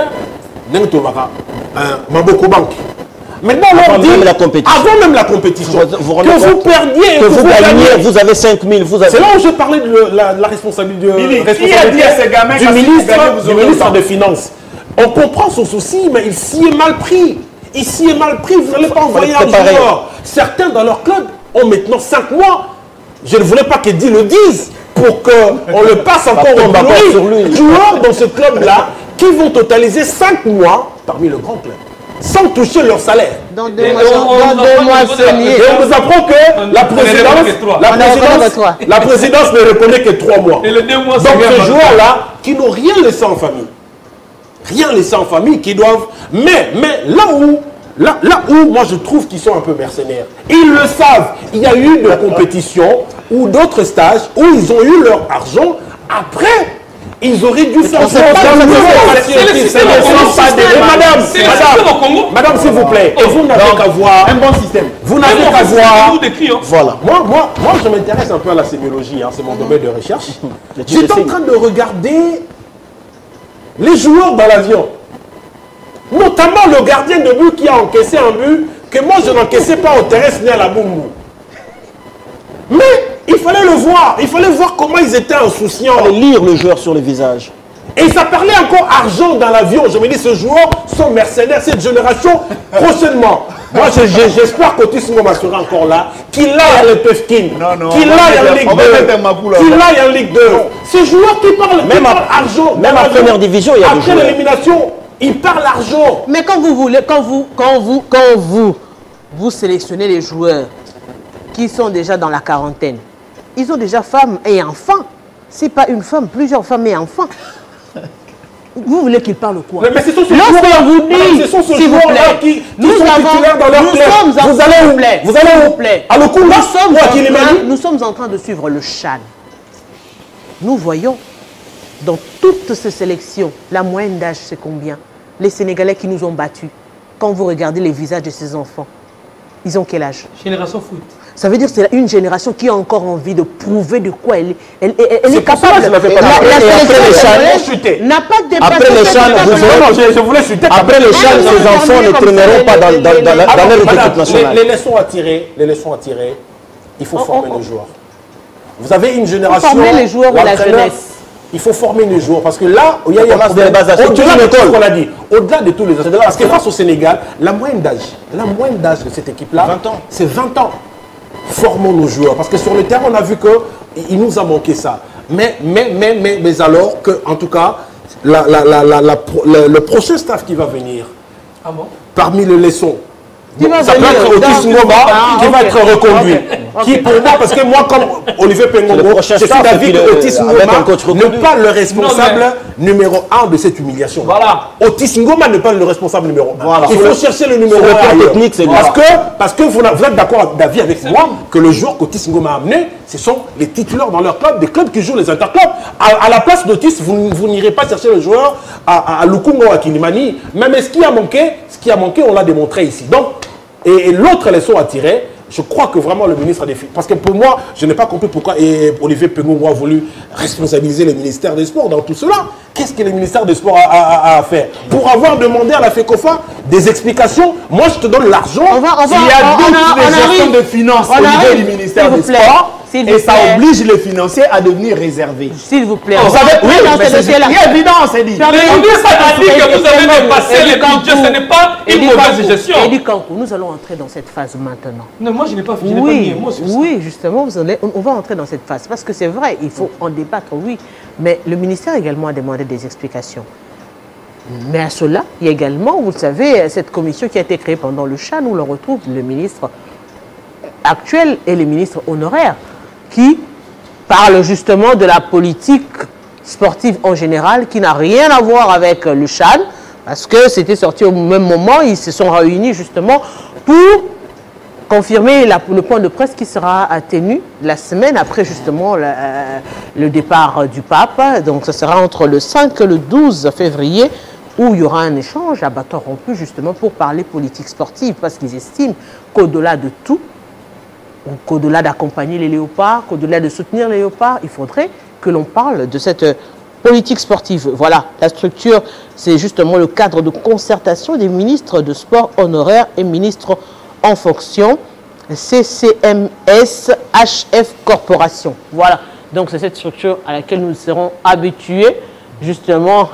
Maboko Bank. Maintenant, on dit, même la compétition. avant même la compétition, vous, vous que vous perdiez, que, que vous, vous gagnez, vous avez cinq mille. Avez... C'est là où je parlais de la, la responsabilité, Billy, responsabilité qui a dit à ces gamins du ministre, gagné, du ministre des Finances. On comprend son souci, mais il s'y est mal pris. Il s'y est mal pris, vous n'allez pas envoyer un joueur. Certains dans leur club ont maintenant cinq mois. Je ne voulais pas que Di le dise pour qu'on le passe encore en glorie. Joueurs dans ce club-là qui vont totaliser cinq mois parmi le grand club, sans toucher leur salaire. Dans deux mois, dans deux mois, et on nous apprend que la présidence, la présidence, la présidence ne reconnaît que trois mois. Et le deux mois, donc ces joueurs-là, qui n'ont rien laissé en famille, rien laissé en famille, qui doivent... Mais, mais là où, là, là où moi je trouve qu'ils sont un peu mercenaires, ils le savent. Il y a eu de compétitions ou d'autres stages où ils ont eu leur argent. Après, ils auraient dû faire ça. Madame, s'il vous plaît, et vous n'avez qu'à voir un bon système. Vous n'avez qu'à voir. Voilà. Moi, moi, moi, je m'intéresse un peu à la sémiologie. Hein, c'est mon domaine de recherche. J'étais en train de regarder les joueurs dans l'avion. Notamment le gardien de but qui a encaissé un but que moi je n'encaissais pas au terrestre ni à la boum. Mais il fallait le voir, il fallait voir comment ils étaient insouciants. Il fallait lire le joueur sur le visage. Et ça parlait encore argent dans l'avion. Je me dis, ce joueur sont mercenaires, cette génération, prochainement. Moi, j'espère qu'Otis Ngoma sera encore là, qu'il aille le Pefkin, qu'il aille en Ligue deux, qu'il aille en Ligue deux. Ce joueur qui parle, même qui à, parle argent, même en première division, il y a des joueurs. Après l'élimination, il parle argent. Mais quand vous voulez, quand vous, quand vous, quand vous, vous sélectionnez les joueurs qui sont déjà dans la quarantaine, ils ont déjà femmes et enfants. C'est pas une femme, plusieurs femmes et enfants. Vous voulez qu'ils parlent quoi? Mais, mais ce sont ces joueurs-là, vous dit, ce sont ces s'il vous joueurs-là plaît, qui, qui nous sont avons, titulaires dans leur nous club. sommes en, vous allez vous où plaît, Vous allez vous où plaît. À le coup, nous, sommes ou à en Kilimani train, nous sommes en train de suivre le Chan. Nous voyons dans toutes ces sélections, la moyenne d'âge c'est combien? Les Sénégalais qui nous ont battus, quand vous regardez les visages de ces enfants, ils ont quel âge? Génération foot. Ça veut dire que c'est une génération qui a encore envie de prouver de quoi elle, elle, elle, elle est, est capable. Ça, la, la sélection n'a pas dépassé. Après les Chan, je, je voulais chuter. Après les Chan, ces enfants ne traîneront pas dans, dans, dans, dans, dans leur équipe nationale. Les, les leçons à tirer, les leçons à tirer, il faut oh, former oh, les joueurs. Vous avez une génération. Former les joueurs ou la jeunesse. Il faut former les joueurs parce que là, il y a, il y a un problème. Au-delà de tout ce qu'on a dit, au-delà de tous les autres, parce que face au Sénégal, la moyenne d'âge, la moyenne d'âge de cette équipe-là, c'est vingt ans. Formons nos joueurs parce que sur le terrain, on a vu que il nous a manqué ça. Mais, mais, mais, mais, mais alors que, en tout cas, la, la, la, la, la, le, le prochain staff qui va venir, ah bon? parmi les leçons, Bon, ça peut être Otis Ngoma ah, qui okay. va être reconduit. Okay. Qui okay. pour moi, parce que moi, comme Olivier Pengongo, je suis d'avis que Otis Ngoma n'est pas le responsable non, mais... numéro un de cette humiliation. Voilà. Otis Ngoma n'est pas le responsable numéro un. Voilà. Il faut le, chercher le numéro un. Le technique, c'est parce que, parce que vous, vous êtes d'accord d'avis avec moi que le joueur qu'Otis Ngoma a amené, ce sont les titulaires dans leur club, des clubs qui jouent les interclubs. À, à la place d'Otis, vous, vous n'irez pas chercher le joueur à, à, à Lukungo, à Kilimani. Même ce qui a manqué, ce qui a manqué, on l'a démontré ici. Donc, Et, et l'autre leçon à tirer, je crois que vraiment le ministre a des filles. Parce que pour moi, je n'ai pas compris pourquoi et Olivier Pengongo a voulu responsabiliser le ministère des Sports dans tout cela. Qu'est-ce que le ministère des Sports a, a, a à faire? Pour avoir demandé à la FECOFA des explications, moi je te donne l'argent. Il y a d'autres gestions de finances au niveau du ministère des Sports. Et ça oblige les financiers à devenir réservés. S'il vous plaît. Vous savez, oui, c'est évident, c'est dit. Mais le ministre a dit que vous avez dépassé les budgets, ce n'est pas une mauvaise gestion. Eddie Kankou, nous allons entrer dans cette phase maintenant. Non, moi je n'ai pas fini. Oui, oui, justement, vous allez, on va entrer dans cette phase. Parce que c'est vrai, il faut en débattre, oui. Mais le ministère également a demandé des explications. Mais à cela, il y a également, vous le savez, cette commission qui a été créée pendant le Chan, où l'on retrouve le ministre actuel et les ministres honoraires, qui parle justement de la politique sportive en général, qui n'a rien à voir avec le Chan, parce que c'était sorti au même moment, ils se sont réunis justement pour confirmer la, le point de presse qui sera tenu la semaine après justement la, euh, le départ du pape. Donc ce sera entre le cinq et le douze février, où il y aura un échange à bâton rompu justement pour parler politique sportive, parce qu'ils estiment qu'au-delà de tout, qu'au-delà d'accompagner les léopards, qu'au-delà de soutenir les léopards, il faudrait que l'on parle de cette politique sportive. Voilà, la structure, c'est justement le cadre de concertation des ministres de sport honoraires et ministres en fonction, C C M S H F Corporation. Voilà, donc c'est cette structure à laquelle nous serons habitués justement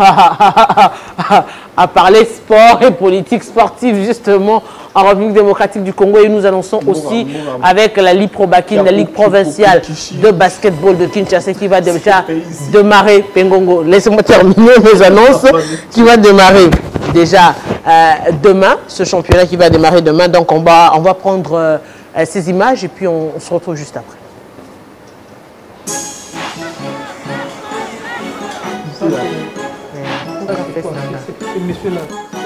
à parler sport et politique sportive justement en République démocratique du Congo, et nous annonçons aussi avec la Ligue Pro Bakin, la Ligue provinciale de basketball de Kinshasa qui va déjà démarrer. Pengongo, laissez-moi terminer mes annonces, qui va démarrer déjà euh, demain, ce championnat qui va démarrer demain. Donc on va, on va prendre euh, ces images et puis on, on se retrouve juste après. Monsieur-là.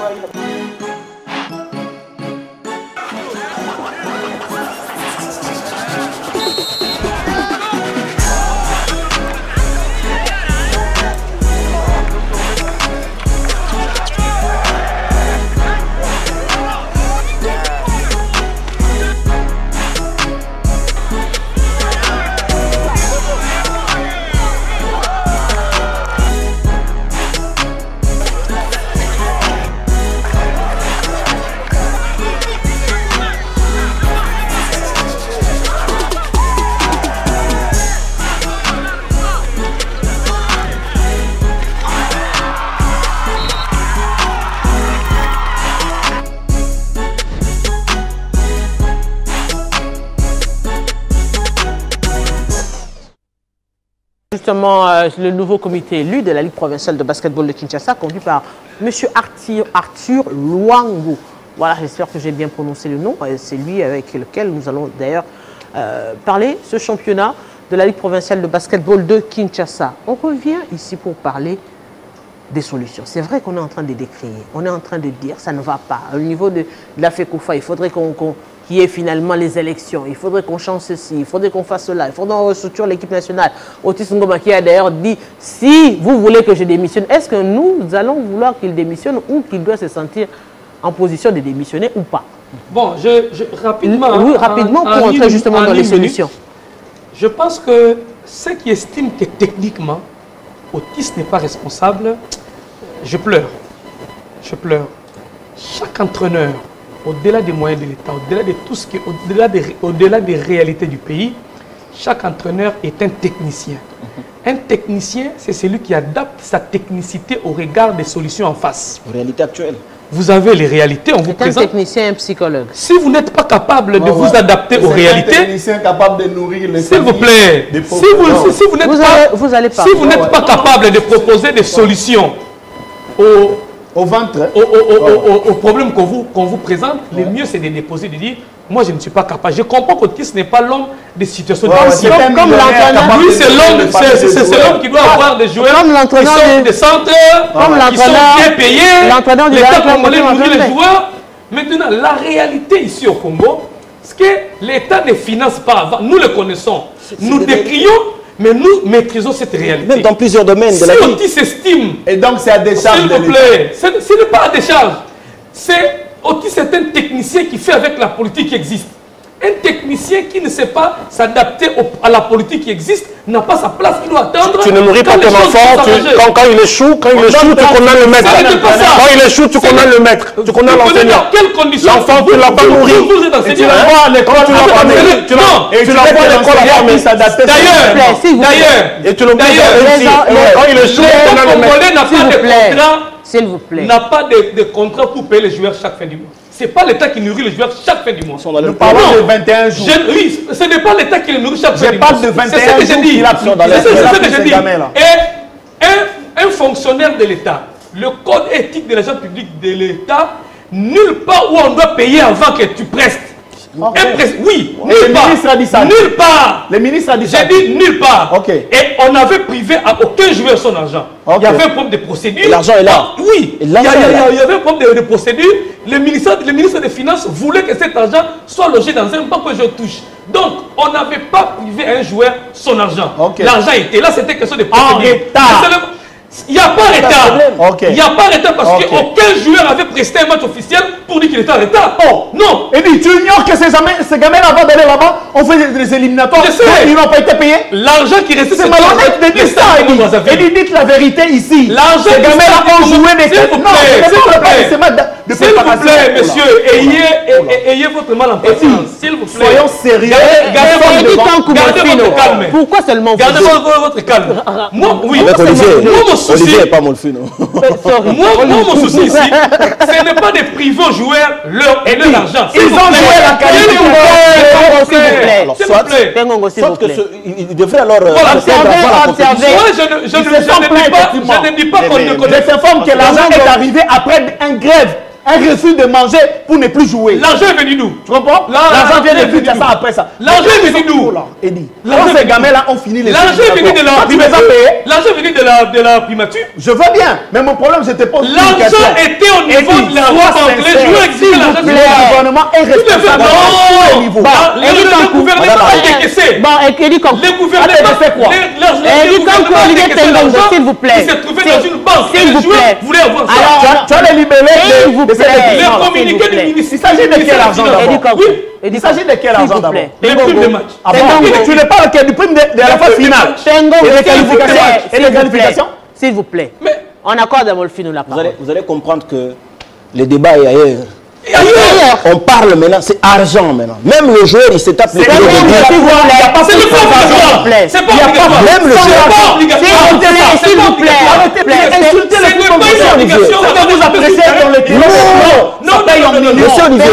Justement, euh, le nouveau comité élu de la Ligue provinciale de basketball de Kinshasa, conduit par M. Arthur, Arthur Luango. Voilà, j'espère que j'ai bien prononcé le nom. C'est lui avec lequel nous allons d'ailleurs euh, parler ce championnat de la Ligue provinciale de basketball de Kinshasa. On revient ici pour parler des solutions. C'est vrai qu'on est en train de décrier, on est en train de dire ça ne va pas. Au niveau de, de la FECOFA, il faudrait qu'on... qu'on qu'il y ait finalement les élections, il faudrait qu'on change ceci, il faudrait qu'on fasse cela, il faudrait qu'on restructure l'équipe nationale. Otis Ngoma qui a d'ailleurs dit, si vous voulez que je démissionne, est-ce que nous allons vouloir qu'il démissionne ou qu'il doit se sentir en position de démissionner ou pas? Bon, je, je, rapidement, oui, rapidement en, pour en entrer une, justement dans les solutions. Minute, je pense que ceux qui estiment que techniquement, Otis n'est pas responsable, je pleure. Je pleure. Chaque entraîneur, au-delà des moyens de l'État, au-delà de tout ce qui est, au-delà des, au-delà des réalités du pays, chaque entraîneur est un technicien. Un technicien, c'est celui qui adapte sa technicité au regard des solutions en face. Aux réalités actuelles. Vous avez les réalités, on vous présente. Un technicien, un psychologue. Si vous n'êtes pas capable de ouais, vous ouais. adapter aux réalités, un technicien capable de nourrir les s'il vous plaît, si vous, si, si vous n'êtes vous pas, allez, vous allez si vous n'êtes ouais. pas capable de proposer des solutions au, au ventre, au, au, au, au, au problème qu'on vous, qu'on vous présente, le mieux c'est de déposer, de dire, moi je ne suis pas capable. Je comprends qu'Otis n'est pas l'homme des situations ouais, difficiles. ouais, comme l'entraîneur. Lui, c'est l'homme, c'est l'homme qui doit avoir des joueurs comme qui sont de... des centres, comme qui sont bien payés. L'entraîneur du L'État congolais nourrit les joueurs. Maintenant, la réalité ici au Congo, c'est que l'État ne finance pas avant. Nous le connaissons. Nous décrions, mais nous maîtrisons cette réalité. Même dans plusieurs domaines si de la vie. Otis estime, et donc c'est à décharge s'il de vous plaît, ce n'est pas à décharge. C'est Otis est un technicien qui fait avec la politique qui existe. Un technicien qui ne sait pas s'adapter à la politique qui existe n'a pas sa place, il doit attendre. Tu ne nourris pas ton enfant, tu, quand, quand il échoue, quand il échoue, tu condamnes le maître. Quand il échoue, tu condamnes le maître, tu condamnes l'enseignant. Dans quelles conditions l'enfant, tu ne l'as pas nourri. Et tu l'envoies à l'école, tu l'as pas nourri. Et tu l'envoies à l'école à former, s'adapter. D'ailleurs, d'ailleurs, et tu l'obliges à réussir. Quand il échoue, tu condamnes le maître. n'a pas de contrat. S'il vous plaît. N'a pas de, de contrat pour payer les joueurs chaque fin du mois. Ce n'est pas l'État qui nourrit les joueurs chaque fin du mois. Nous parlons de vingt et un jours. Je, oui, ce n'est pas l'État qui les nourrit chaque fin du mois. Je parle de vingt et un jours qu'il a pris dans les C'est ce que je dis. Et un, un fonctionnaire de l'État, le code éthique de l'argent public de l'État, nulle part où on doit payer avant que tu prestes. Okay. Oui, Et nulle le part. ministre a dit ça. Nulle part. Le ministre a dit ça. J'ai dit nulle part. Okay. Et on avait privé à aucun joueur son argent. Okay. Il y avait un problème de procédure. L'argent est là. Ah, oui, il y, a, il, y a, il y avait un problème de, de procédure. Le ministre, le ministre des Finances voulait que cet argent soit logé dans un banque que je touche. Donc, on n'avait pas privé à un joueur son argent. Okay. L'argent était là, c'était question de procédure. En retard. Il n'y a pas retard. Okay. Il n'y a pas retard parce Okay. qu'aucun joueur avait presté un match officiel pour dire qu'il était en retard. Oh. Non. Et dit, tu ignores que ces gamins, ces gamins avant d'aller là-bas, on fait des, des éliminatoires. Je sais. Donc, ils n'ont pas été payés. L'argent qui restait, C'est malhonnête de dire ça. Et dit, dites la vérité ici. L'argent Ces gamins-là ont joué des S'il vous Non, plaît, c'est s'il pas vous plaît. c'est pas de S'il vous préparation. plaît, monsieur, ayez, ayez votre mal en patience. S'il vous plaît. Soyons sérieux. Gardez votre calme. Pourquoi seulement vous Gardez votre, votre calme. Moi, oui. Avec Olivier. Moi, mon souci. Olivier n'est pas Molfino. Sorry. Moi, moi, mon souci ici, ce n'est pas de priver aux joueurs leur, leur argent. Ils ont joué la qualité. S'il vous plaît. Alors, S'il soit, vous plaît. Tengongo, s'il vous soit que plaît. ce, il, il devrait alors euh, Voilà, répondre observez, avant la observez. compétition. Moi, je ne, je ne, Ils se je sont ne plaints, dis pas, effectivement. je ne dis pas qu'on ne connaît Je t'informe que l'argent est arrivé après un grève, un refus de manger pour ne plus jouer. L'argent est venu d'où? Tu comprends? L'argent vient de Kinshasa après ça. L'argent est venu d'où? Eddie, L'argent quand est ces venu gamins-là ont fini les L'argent est venu de la tu les as payés? L'argent est venu de la, de la primature. Je veux bien, mais mon problème, je te pose une L'argent question. était au niveau Eddie, de la sois route entre les sincère. joueurs exigeaient S'il l'argent. vous plaît, le gouvernement est responsable à tous les niveaux. Bah, le, le, le gouvernement a décaissé. Bon, et Kelly Kankou. Le gouvernement Attends, mais c'est quoi? le- le- le Eh, gouvernement Kankou, a Olivier décaissé Tengongo, l'argent s'il vous plaît. qui s'est trouvé S'il- dans une banque. s'il Et les vous joueurs plaît. voulaient avoir ça. Alors, Tu as- Tu as les libellés S'il vous de plaît. ces Les élections. communiqués s'il vous du plaît. ministère. Il s'agit de quel argent d'abord? Eddie Kankou. Oui. Il s'agit de quel S'il argent vous d'abord? plaît. Les primes de match. Ah bon? Tengongo. Tu ne parles que du prime de, de la phase finale. Tengongo, Et les s'il vous qualifications. plaît. Et S'il les vous plaît. qualifications. S'il vous plaît. Mais On accorde à Molfino la Vous parole. allez, vous allez comprendre que le débat est ailleurs. ailleurs. On parle maintenant, c'est argent maintenant. Même le joueur, il se tape le C'est pied le de même dire. s'il vous plaît. Il n'y a pas C'est plus le de pas argent. obligatoire. C'est pas Il y a pas obligatoire. même le C'est joueur. pas obligatoire. S'il vous plaît, C'est s'il pas vous plaît. obligatoire. Arrêtez de insulter Ce les n'est footballeurs. pas une obligation. Ça va vous apprécier dans les clubs. Non, non, paye en non, non, millions. Monsieur Olivier,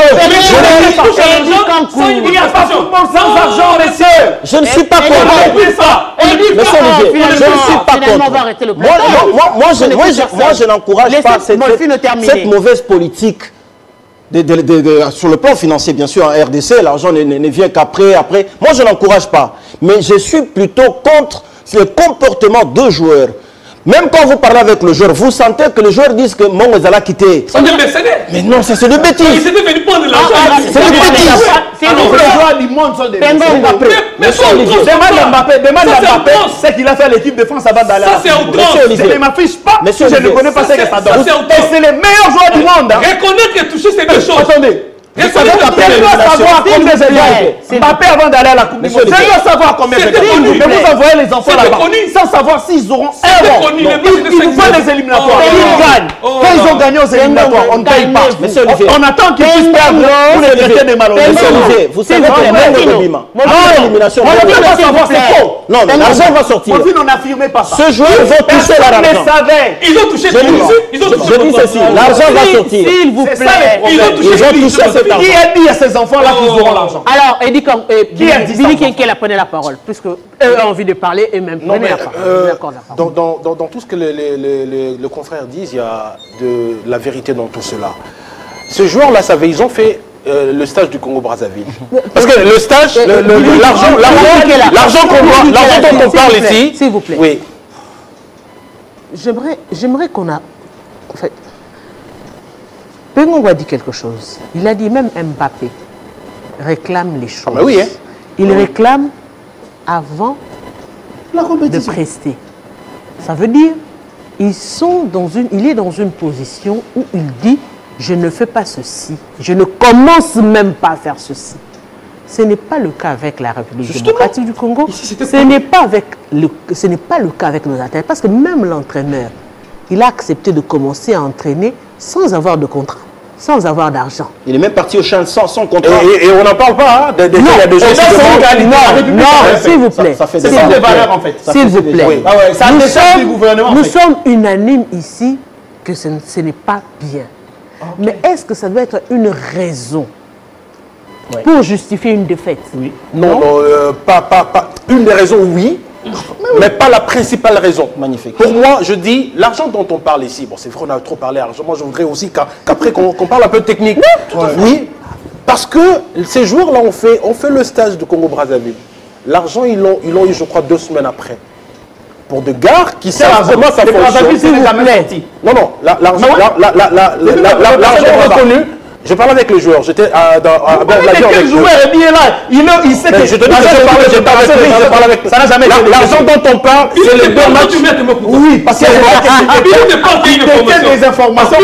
Il n'y a pas football sans argent, messieurs. je ne suis pas Et- contre. et- Oublie ça. On dit Monsieur pas, Olivier, finalement, je ne suis pas finalement, contre. on va arrêter le Moi, plateau. moi, moi, moi, je, On moi, écoute je, personne. moi, je n'encourage Laissez pas cette, Molfino terminer. cette mauvaise politique. De, de, de, de, sur le plan financier, bien sûr, en R D C, l'argent ne, ne, ne vient qu'après. Après. Moi, je n'encourage pas. Mais je suis plutôt contre le comportement de joueurs. Même quand vous parlez avec le joueur, vous sentez que les joueurs disent que Mon Ezala a quitté. On est mercenaires. Mais non, ça c'est de Ils bêtises. étaient venus prendre l'argent. Ah, C'est de bêtises. S'il Alors, vous plaît. les joueurs du monde sont des Tengongo. Mbappé. Mais ça, on Demande à Mbappé, demande Ça, à c'est Mbappé outrance. ce qu'il a fait à l'équipe de France avant d'aller à Ça, la c'est Coupe du outrance. Monde. Monsieur Je ne m'affiche pas, Monsieur je ne Olivier. connais pas Ça, ce que c'est- ça ça, donne. c'est Et outrance. c'est les meilleurs joueurs du monde. hein. Reconnaître et toucher ces deux choses. Attendez. savez Reconnaître qu'après et Je toucher dois savoir S'il combien vous j'ai plaît. gagné. S'il Mbappé avant d'aller à la Coupe du Monde. Monsieur Je dois savoir combien j'ai C'était gagné. connu. Mais vous envoyez les enfants C'était là-bas connu. sans savoir s'ils auront un C'était rang. connu. Non. Les matchs de Ils ils cinq vont minutes. les éliminatoires. Oh. Ils gagnent. Oh. Quand ils ont gagné aux éliminatoires, on ne paye pas. Monsieur Olivier. On attend qu'ils puissent perdre pour les traiter des malhonnêtes. Monsieur Olivier, vous savez que même le Bima, avant l'élimination, On ne peut pas savoir, c'est faux. non, mais l'argent va sortir. Mon fils, on n'affirmait pas ça. Ce joueur va toucher Personne ne l'argent. savait. Ils ont touché Je tout dis, ici. Ils ont touché je dis tout ceci, l'argent va sortir. S'il vous C'est ça, plaît. les Ils ont problèmes. touché Ils ont tout touché ici. cet argent. Qui a dit à ces enfants-là qu'ils auront l'argent? Alors, Eddie, comme, euh, Qui a dit ça? Billy Kenkel a pris la parole, puisque eux ont envie de parler et même Non, prenez mais, la parole. euh, D'accord, d'accord. dans, dans, dans, dans tout ce que les, les, les, les, les confrères disent, il y a de la vérité dans tout cela. Ce joueur-là, ils ont fait euh, le stage du Congo-Brazzaville. Parce que le stage, l'argent le, le, l'argent qu'on voit, l'argent dont on parle ici... S'il vous plaît. Oui. J'aimerais qu'on a... En fait, Pengongo a dit quelque chose. Il a dit même Mbappé réclame les choses. Ah ben oui, hein. Il oui. réclame avant la compétition. de prester. Ça veut dire ils sont dans une, il est dans une position où il dit je ne fais pas ceci, je ne commence même pas à faire ceci. Ce n'est pas le cas avec la République Justement. démocratique du Congo. Ici, ce n'est pas avec le, ce n'est pas le cas avec nos athlètes parce que même l'entraîneur, il a accepté de commencer à entraîner sans avoir de contrat, sans avoir d'argent. Il est même parti au champ sans, sans contrat. Et, et, et on n'en parle pas, hein, de, de, Non, il y a des gens qui non, non, non, s'il vous plaît. Ça fait C'est des ça des valeurs. valeurs en fait. S'il vous plaît. Oui. Ah ouais, ça Nous, décharge du sommes, gouvernement. en nous fait. sommes unanimes ici que ce, ce n'est pas bien. Mais est-ce que ça doit être une raison Ouais. pour justifier une défaite? Oui. Non, non euh, pas, pas, pas. Une des raisons, oui, mais pas la principale raison. Magnifique. Pour moi, je dis, l'argent dont on parle ici, bon, c'est vrai, on a trop parlé d'argent. Moi, je voudrais aussi qu'à- qu'après qu'on qu'on parle un peu de technique. Oui, parce que ces joueurs-là ont fait, ont fait le stage de Congo-Brazzaville. L'argent, ils l'ont ils l'ont eu, je crois, deux semaines après. Pour de gars qui savent comment ça fonctionne. C'est jamais sorti. Non, non, la- l'argent la, la, la, la, la, la, l'argent reconnu. Je parlais avec les joueurs, j'étais à, dans, à, Mais quel joueur est bien là? Il, est- il sait mais que je te dis, je parle, je parle avec, je parle avec. ça n'a jamais été. L'argent dont on parle, c'est les deux matchs. Oui, parce que il détient des informations.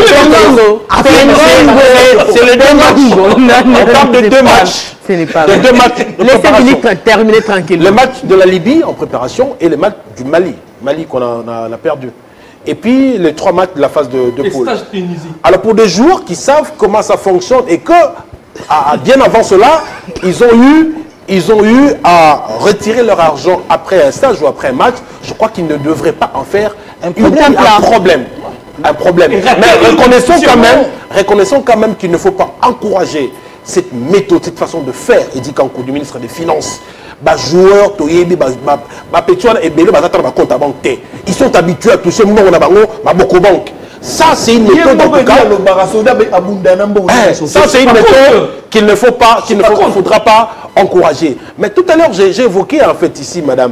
C'est les deux matchs. On parle de deux matchs. Ce n'est pas De vrai. deux matchs de Laissez préparation. Billy terminer tranquillement. Le match de la Libye en préparation et le match du Mali. Mali qu'on a, on a, on a perdu. Et puis les trois matchs de la phase de, de Les poule. stages Tunisie. Alors pour des joueurs qui savent comment ça fonctionne et que à- à- bien avant cela, ils ont eu, ils ont eu à retirer leur argent après un stage ou après un match, je crois qu'ils ne devraient pas en faire un problème. Un problème. Un problème. Mais reconnaissons quand même, reconnaissons quand même qu'il ne faut pas encourager cette méthode, cette façon de faire, et dit qu'en cours du ministre des Finances. Bah, joueurs, toyebi, bah, bah, bah, pétuana et belé, bah, attends, bah, compte à banque. Ils sont habitués à toucher mon on a bango, bah, beaucoup banque. Ça, c'est une méthode en tout cas. Eh, ça, c'est une méthode qu'il ne faut pas, qu'il ne faut- faudra pas encourager. Mais tout à l'heure, j'ai j'ai évoqué en fait ici, madame,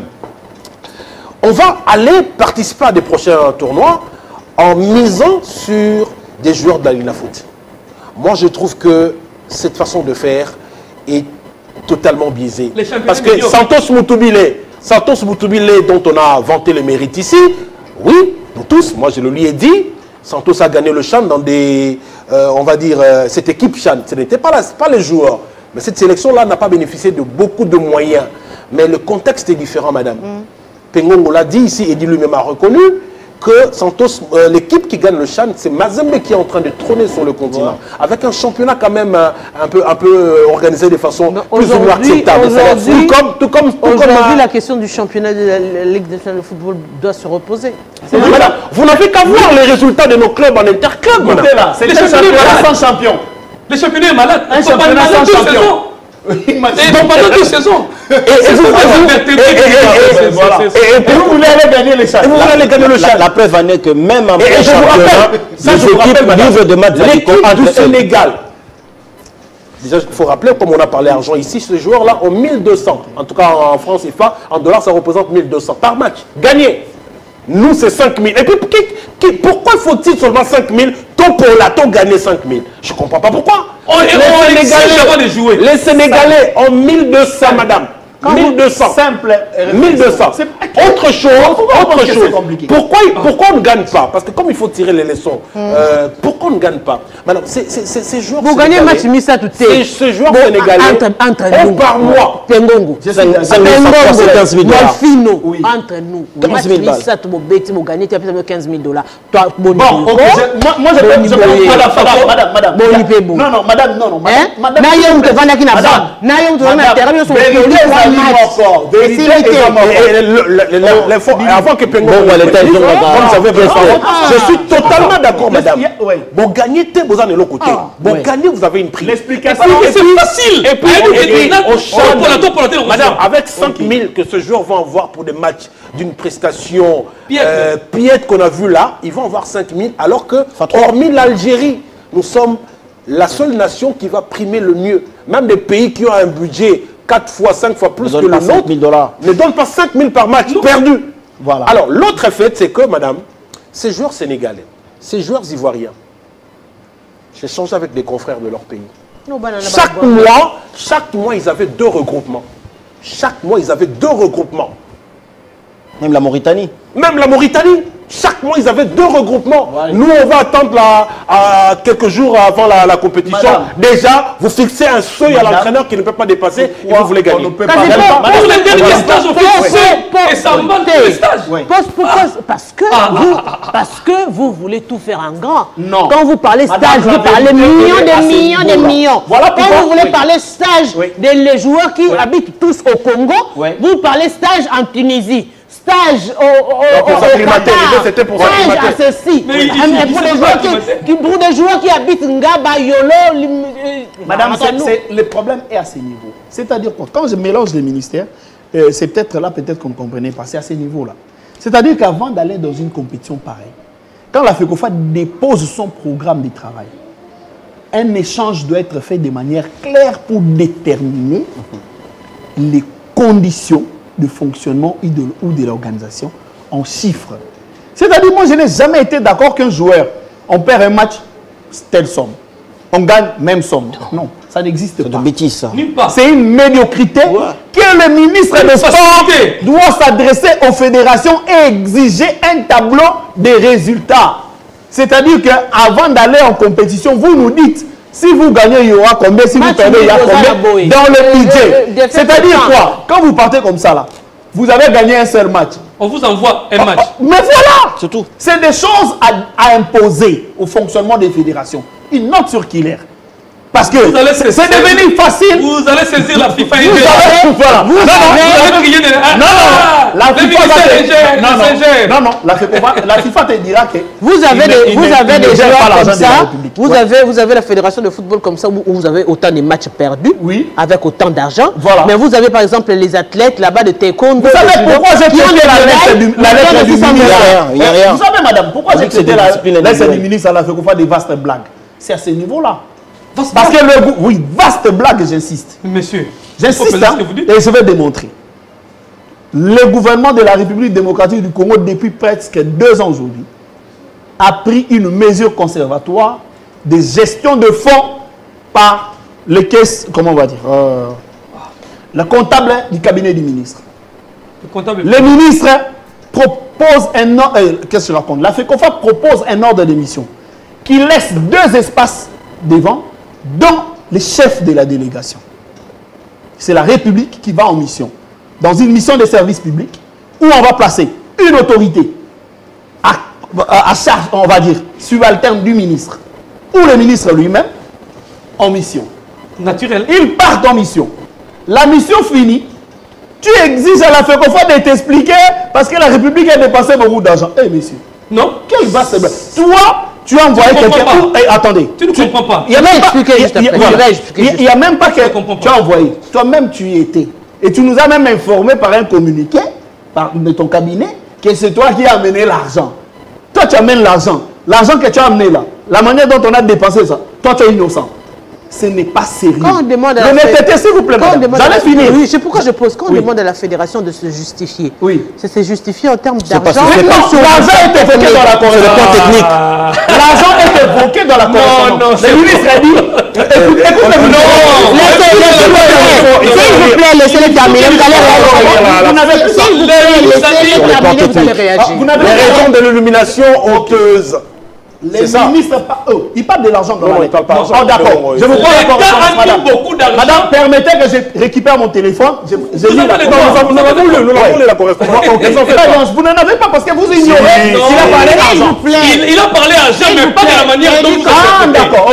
on va aller participer à des prochains tournois en misant sur des joueurs de la Ligue Foot. Moi, je trouve que cette façon de faire est totalement biaisée. Les championnats Parce que médiocres. Santos Moutoubile, Santos Moutoubile, dont on a vanté le mérite ici, oui, nous tous, moi je le lui ai dit, Santos a gagné le Chan dans des, euh, on va dire, euh, cette équipe Chan. Ce n'était pas, la- pas les joueurs. Mais cette sélection-là n'a pas bénéficié de beaucoup de moyens. Mais le contexte est différent, madame. Pengongo l'a dit ici, et dit lui-même a reconnu que Santos, euh, l'équipe qui gagne le Chan, c'est Mazembe qui est en train de trôner sur le continent. Avec un championnat quand même euh, un peu, un peu euh, organisé de façon Mais plus ou moins aujourd'hui- acceptable. aujourd'hui- Tout comme, tout comme, tout comme, Aujourd'hui, euh, la question du championnat de la la Ligue nationale de football doit se reposer. Madame, vous n'avez qu'à voir les résultats de nos clubs en interclub. madame. Écoutez là, c'est Les un championnats championnat malades. sans champion. Les championnats est malade. Un Ils sont pas championnat malades sans toute champion. saison. Et donc pendant deux saisons. Et, et, vous, et, vous- et, et, et, et, Voilà. et, et, Et vous voulez aller gagner les chats. et vous allez gagner le La, Chan. la preuve en est que même en Et, et plein je vous championnat, rappelle, ça les je vous équipes rappelle, madame, livrent de matchs l'équipe entre du elles. Sénégal. Déjà, il faut rappeler, comme on a parlé argent ici, ces joueurs-là ont mille deux cents. En tout cas, en France, I F A, en dollars, ça représente mille deux cents par match. Gagné. Nous, c'est cinq mille. Et puis, qui- qui- pourquoi faut-il seulement cinq mille? Ton pour la ton gagner cinq mille. Je ne comprends pas pourquoi. On- et on exige avant de jouer. les Sénégalais ont mille deux cents, madame. mille deux cents. Simple. mille deux cents. C'est- Autre chose, Pourquoi autre parce que chose. c'est compliqué? Pourquoi, pourquoi on ne gagne pas? Parce que comme il faut tirer les leçons, euh, pourquoi on ne gagne pas? Madame, c'est- c'est- c'est- ces joueurs Vous gagnez le match sénégalais- Missa tout ces, ces joueurs Bon, sénégalais entre, entre ont nous. par mois. Pengongo. cinq mille cent quinze mille dollars. Wolfino, Oui. entre nous. quinze Match mille balles. Missa, tu bêtis, tu gagnes, tu as peut-être quinze mille dollars. Toi, bon, Bon, ok, je- moi, moi je Bon, peux, je peux, bon, madame, bon, madame, madame, madame. bon, il fait bon. Non, non, madame, non, non, madame, Hein? madame. Na yo mtu vanda kina Madame, ba. Na yo mtu vanda madame, terrain sur vérité le ezali, Vas-y, match. encore. Et Vérité c'est limité. et vraiment. Et le- le- le- l'info- avant que Pengo Bon, voilà, t'as raison, madame. comme vous avez bien fait. Ah. Je suis totalement d'accord, Mais madame. il y a- ouais. Bon, gagner, t'es besoin de l'autre côté. Ah, Bon, ouais. gagner, vous avez une prime. L'explication, Et puis- c'est et puis- facile. Et puis, Ah, et et puis, puis, on on change. pour la tour, pour la tour, on Madame, change. avec cinq mille que ce joueur va avoir pour des matchs d'une prestation Piètre. euh, piètre qu'on a vu là, ils vont avoir cinq mille, alors que, hormis l'Algérie, nous sommes la seule nation qui va primer le mieux. Même des pays qui ont un budget quatre fois, cinq fois plus Ne que donne le pas cinq nôtre mille dollars. ne donnent pas cinq mille par match perdu. Voilà. Alors, l'autre fait, c'est que, madame, ces joueurs sénégalais, ces joueurs ivoiriens, j'ai changé avec des confrères de leur pays. Non, banana, Chaque banana. mois, chaque mois, ils avaient deux regroupements. Chaque mois, ils avaient deux regroupements. Même la Mauritanie. Même la Mauritanie, chaque mois, ils avaient deux regroupements. Nous, on va attendre la, à quelques jours avant la, la compétition. Madame. Déjà, vous fixez un seuil à Madame. l'entraîneur qui ne peut pas dépasser et Pourquoi vous voulez on gagner. ne peut Quand pas c'est même pas- pas- Pour les derniers Pause, stages, on pause, fait pause, et ça emballe tous les stages. Ouais. Pause pour pause, parce que, Ah, vous, ah, ah, ah. parce que vous voulez tout faire en grand. Non. Quand vous parlez Madame, stage, la vous parlez vérité, millions, elle est à des ce millions, des niveau-là. millions. Voilà Quand pourquoi- vous voulez oui. parler stage Oui. des les joueurs qui habitent tous au Congo, Oui. vous parlez stage en Tunisie. Stage au, au, pour au- au s'acclimater, Qatar, l'idée, c'était pour stage s'acclimater. à ceci. Mais il- Ah, mais il- pour, il les s'est joueurs pas qui, acclimaté. qui- pour des joueurs qui habitent Ngaba, Yolo, Lim- euh, Madame, c'est- attends-nous. c'est- le problème est à ce niveau. C'est-à-dire que quand je mélange les ministères, euh, c'est peut-être là peut-être qu'on ne comprenait pas, c'est à ce niveau-là. C'est-à-dire qu'avant d'aller dans une compétition pareille, quand la FECOFA dépose son programme de travail, un échange doit être fait de manière claire pour déterminer les conditions de fonctionnement ou de, ou de l'organisation en chiffres. C'est-à-dire, moi, je n'ai jamais été d'accord qu'un joueur, on perd un match, telle somme. On gagne même somme. Non, ça n'existe C'est de pas. bêtises, ça. Nulle part. C'est une médiocrité que le ministre C'est des une Sports facilité. doit s'adresser aux fédérations et exiger un tableau des résultats. C'est-à-dire qu'avant d'aller en compétition, vous nous dites, si vous gagnez, il y aura combien, si vous Match perdez, il y a nul aux combien Alaboy. dans le Euh, budget. euh, défaite C'est-à-dire de quoi? Quand vous partez comme ça, là, vous avez gagné un seul match. On vous envoie un match. Mais voilà! C'est tout. C'est des choses à, à imposer au fonctionnement des fédérations. Une note circulaire. Parce que Vous allez c'est saisir- devenu facile. Vous allez saisir la FIFA. Vous et- avez, voilà. Vous non, non, avez non, crié de- non, non, Ah, la le FIFA ministère va te- des gère, non, le non, gère. non, non, la FIFA, la FIFA te dira que Vous avez il ne- des, il vous ne- avez il ne des gère pas joueurs l'argent comme de la ça. République. Vous Ouais. avez, vous avez la fédération de football comme ça où, où vous avez autant de matchs perdus, Oui. avec autant d'argent. Voilà. Mais vous avez par exemple les athlètes là-bas de taekwondo. Vous savez de judo, pourquoi j'ai qui ont traité des la lettre médailles, du, qui la ont lettre des du six cents ministre? Il y a rien, il y a rien. Vous savez, madame, pourquoi On j'ai dit que c'est traité des la disciplines lettre du individuelles. ministre à la FECOFA des vastes blagues? C'est à ce niveau-là. Vaste Parce blague. que le goût, oui, vaste blague, j'insiste. Monsieur, J'insiste, faut peser hein, ce que vous dites. et je vais démontrer. Le gouvernement de la République démocratique du Congo, depuis presque deux ans aujourd'hui, a pris une mesure conservatoire de gestion de fonds par les caisses, comment on va dire, euh, le comptable du cabinet du ministre. Le comptable. Le ministre propose un ordre, euh, qu'est-ce que je raconte? La FECOFA propose un ordre de mission qui laisse deux espaces devant, dont les chefs de la délégation. C'est la République qui va en mission. Dans une mission de service public, où on va placer une autorité à, à- à charge, on va dire, subalterne du ministre, ou le ministre lui-même, en mission. Naturel. Ils partent en mission. La mission finie, tu exiges à la FECOFA de t'expliquer parce que la République a dépensé beaucoup d'argent. Eh, messieurs, Non. quel vaste blague. Toi, tu as envoyé Tu ne quelqu'un. comprends pas. où- eh, attendez. Tu ne comprends pas. Il y a Je vais même pas. expliquer il y a- juste il y a- après. Je voilà. vais expliquer Il y a- juste il y a même pas que. Je comprends pas. Tu as envoyé. Toi-même, tu y étais. Et tu nous as même informé par un communiqué par, de ton cabinet que c'est toi qui as amené l'argent. Toi, tu amènes l'argent. L'argent que tu as amené là, la manière dont on a dépensé ça, toi, tu es innocent. Ce n'est pas sérieux. Quand on demande à la L'honnêteté, Fédé- s'il vous plaît, Quand on madame. demande à J'allais la- finir. Oui, c'est pourquoi je pose. Quand on Oui. demande à la fédération de se justifier, Oui. c'est se justifier en termes pas d'argent. ce- c'est Non, pas- sur- l'argent est évoqué dans la C'est le correspondance. plan technique. Ah. L'argent est évoqué dans la correspondance. non, c'est le ministre a dit. Écoutez, écoutez-vous. Laissez- laissez-le terminer. S'il vous plaît, laissez-le terminer. Vous allez réagir. Vous n'avez plus ça. S'il vous plaît, laissez-le terminer. Vous allez Ah, réagir. vous n'avez Les pas raisons de l'illumination honteuse. Les ministres, oh, ils parlent de l'argent dans la lettre. Oh, d'accord. Je vous prends la correspondance, madame. beaucoup d'argent. Madame, permettez que je récupère mon téléphone. Je, je lis la correspondance. Nous avons voulu, nous avons voulu la correspondance. Vous n'en avez pas parce que vous ignorez. Il a parlé d'argent. Il, il a parlé argent, mais pas de la manière dont vous Ah, avez d'accord,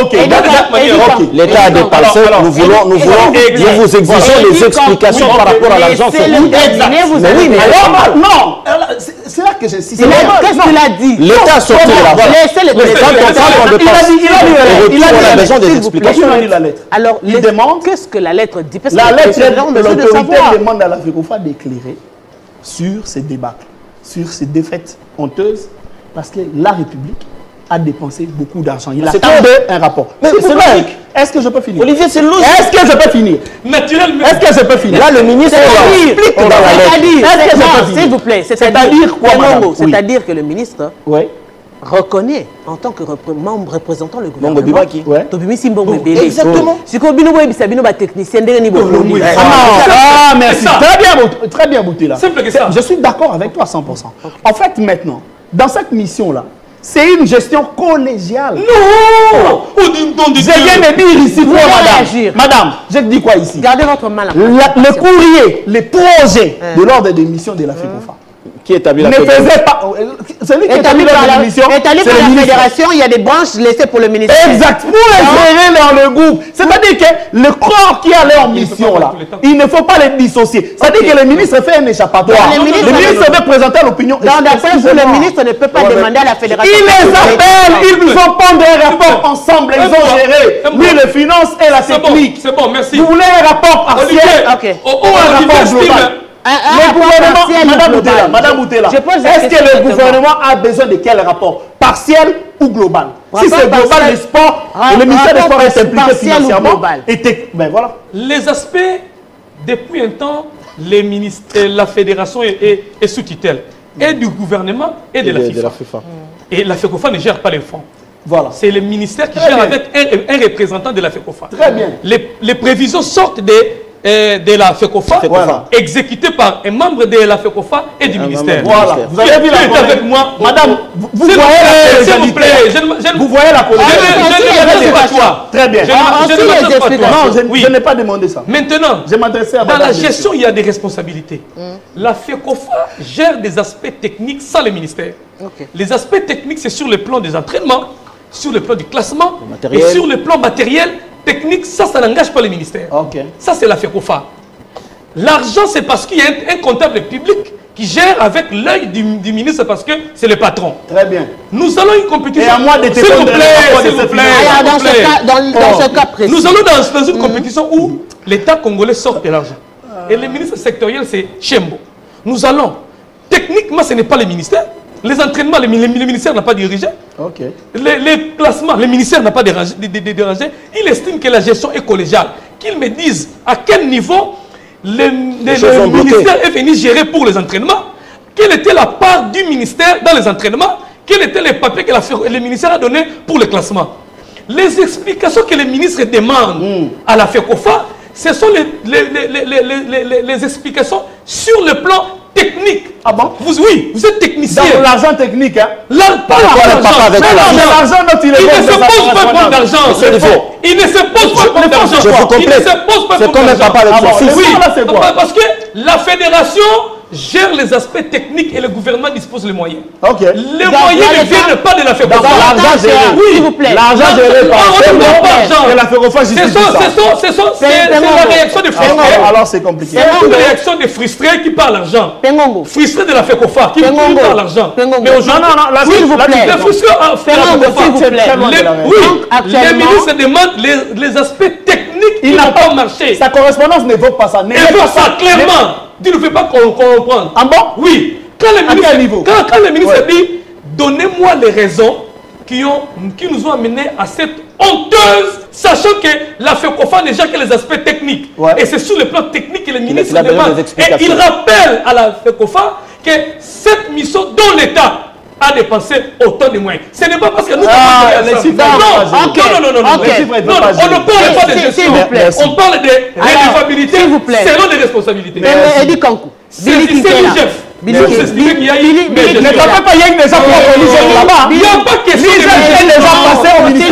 ok. L'État a dépassé, nous voulons, nous voulons, nous vous exigeons des explications par rapport à l'argent. C'est le cabinet, vous Mais oui, mais Alors, non, c'est là que je suis. Qu'est-ce qu'il a dit? l'État a sorti de l'argent. Laissez le Quand on Il a dépasse, dit, il a dit, il a on a dit, besoin des s'il vous plaît, explications. il a dit la lettre. Alors, Il les- demande- qu'est-ce que la lettre dit? Parce La que lettre les gens ont de besoin de l'autorité savoir. demande à la FECOFA d'éclairer sur ces débâcles, sur ces défaites honteuses, parce que la République a dépensé beaucoup d'argent. Il C'est attendait un rapport. Mais S'il c'est vous plaît, logique. Est-ce que je peux finir? Olivier, c'est logique. Est-ce que je peux finir? naturellement. Est-ce que je peux finir? Là, le ministre explique dans la lettre. C'est-à-dire, Est-ce que je peux non, finir? s'il vous plaît, C'est-à-dire quoi, madame? Mongo, Oui. c'est-à-dire que le ministre Oui. reconnaît en tant que repré- membre représentant le Bongo gouvernement. Bibaki. Ouais. Tobimisi Mbongo Ebele. Exactement. Si ko bino boye bisa bino ba technicien ndenge ni bo. oui. Ah, ah, merci. ça. Très bien, Bout- très bien, Boutela. Simple que ça. Je suis d'accord avec toi à cent pour cent. En fait, maintenant, dans cette mission-là, c'est une gestion collégiale. Non. Oh, dis donc, dis Je viens de dire ici, Vous toi, allez madame. agir. Madame, je te dis quoi ici? Gardez votre main là. La- le courrier, les projets de l'ordre des missions de la FECOFA Qui établit la ne Fédération. faisait pas. Celui qui établit Établi par l'ordre la, des missions, établi c'est par le la ministre. fédération, il y a des branches laissées pour le ministère. Exact, pour les gérer dans le groupe. C'est-à-dire que le corps qui allait en mission là, il ne faut pas les dissocier. C'est-à-dire que le ministre fait un échappatoire. Non, le Le ministre- ministre veut présenter à l'opinion. Dans d'après vous, le Excusez-moi. ministre ne peut pas Ouais, demander à la fédération. Il les appelle, ils nous ont pondu un rapport ensemble, ils Un ont mois. géré. Un Lui, mois. les finances et la C'est bon, technique. c'est bon, merci. Vous voulez un rapport partiel Olivier, Ok. oh, oh, ou un Olivier rapport estime- global? Un- un Le rapport gouvernement, partiel ou Madame global? Boutela, Madame Boutela, Je pose la est-ce que question le directement. gouvernement a besoin de quel rapport? Partiel ou global? Si Rapport c'est global, partiel- le sport, Ra- le ministère des rapport Sports est impliqué partiel ou financièrement. global? Et tec- ben voilà. Les aspects, depuis un temps, les ministères, la fédération est, est- est sous tutelle. Et du gouvernement et de, Et la, de- FIFA. de la FIFA. Et la FECOFA ne gère pas les fonds. Voilà. C'est le ministère qui Très gère bien. avec un, un représentant de la FECOFA. Très bien. Les, les prévisions sortent de, euh, de la FECOFA, Voilà. exécutées par un membre de la FECOFA et du Un ministère. membre du Voilà. Vous Qui avez vu est- la qui est colère. avec moi. Madame, vous, vous S'il voyez vous plaît, la s'il vous collégialité. plaît, je ne- je ne- Vous voyez la Je ne- collégialité. je ne Ensuite, m'adresse les pas à explications. toi. Très bien. Je ne- Ah, je ne ensuite, les m'adresse pas à toi. explications. Non, je, Oui. je n'ai pas demandé ça. Maintenant, Je m'adressais à dans madame. la gestion, il y a des responsabilités. La FECOFA gère des aspects techniques sans le ministère. Ok. Les aspects techniques, c'est sur le plan des entraînements, sur le plan du classement, et matériel. sur le plan matériel, technique, ça, ça n'engage pas le ministère. Ok. Ça, c'est la FECOFA. L'argent, c'est parce qu'il y a un, un comptable public qui gère avec l'œil du, du ministre parce que c'est le patron. Très bien. Nous allons une compétition. Et à moi de te S'il vous répondre plaît, à la s'il fois de vous plaît, cette Alors, s'il dans vous ce plaît. cas, dans, dans ce cas précis. Nous allons dans, dans une compétition où l'État congolais sort de l'argent. Et le ministre sectoriel, c'est Chembo. Nous allons. Techniquement, ce n'est pas le ministère. Les entraînements, le, le- le ministère n'a pas dirigé. Ok. Les, les classements, le ministère n'a pas dérangé, dé- dé- dé- dérangé. Il estime que la gestion est collégiale. Qu'ils me disent à quel niveau le, le- choses le ont bloqué. ministère est venu gérer pour les entraînements. Quelle était la part du ministère dans les entraînements? Quels étaient les papiers que la, le ministère a donnés pour le classement? Les explications que le ministre demande à la FECOFA, ce sont les, les, les, les, les, les, les- les explications sur le plan technique. Ah bon? Vous, oui, vous êtes technicien. Dans l'argent technique, hein? Là, pas Pourquoi l'argent. pas avec Mais la- non, C'est mais l'argent dont il est il bon ne de se sa pose pas correspondance. compte d'argent. Monsieur Dufault. Il ne se pose pas compte d'argent. Je vous Il ne complète. se pose pas C'est compte comme un d'argent. papa avec Ah son bon, fils. le Oui, ça, là, c'est quoi? parce que la fédération gère les aspects techniques et le gouvernement dispose les moyens. Ok. Les Dans- moyens dans ne les viennent pas de la Dans FECOFA. l'argent géré. Oui, s'il vous plaît. L'argent géré par Ah, on ne Chembo demande pas l'argent. et la FECOFA Ce justifie sont, ça. ce sont, ce sont, c'est C'est c'est vraiment- la réaction des frustrés. Alors, alors c'est compliqué. C'est une réaction des frustrés qui parlent l'argent. Pengongo. Frustrés de la FECOFA qui Pengongo. qui parlent l'argent. Pengongo. Mais aujourd'hui, Non, non, non, là, S'il c'est- vous là, plaît. tu- les frustrés de la Pengongo, FECOFA, s'il vous plaît. Très loin de les- la réalité. oui, Donc, les actuellement- ministres demandent les, les aspects techniques qui Il n'a n'ont pas marché. Sa correspondance n'évoque pas ça. Et N'évoque pour pas ça, clairement, tu ne fais pas com- comprendre. Ah bon? Oui. Quand le À ministre, quel niveau? quand, quand le ministre Ouais. dit, donnez-moi les raisons qui, ont, qui nous ont amenés à cette honteuse, sachant que la FECOFA ne gère que les aspects techniques. Ouais. Et c'est sur le plan technique que le qu'il ministre a besoin demande. des Et explications. il rappelle à la FECOFA que cette mission dont l'État a dépensé autant de moyens. Ce n'est pas parce que nous Ah, avons les fait chiffres, ça. ils Non, peuvent pas gérer. non, non, non, non, Ok. non. Les chiffres, ils peuvent Non, pas on ne gérer. parle pas de S'il- gestion. s'il vous plaît. On parle de responsabilité s'il vous plaît. selon les responsabilités. Eddie Kankou. Billy C'est Kinkela. le chef. Billy Il faut Kinkela. s'estimer qu'il y a Billy- eu Billy des Ne Kinkela. tapez pas, il y a une des gens qui ont religieux là-bas. Il n'y a pas question de Niger, gestion.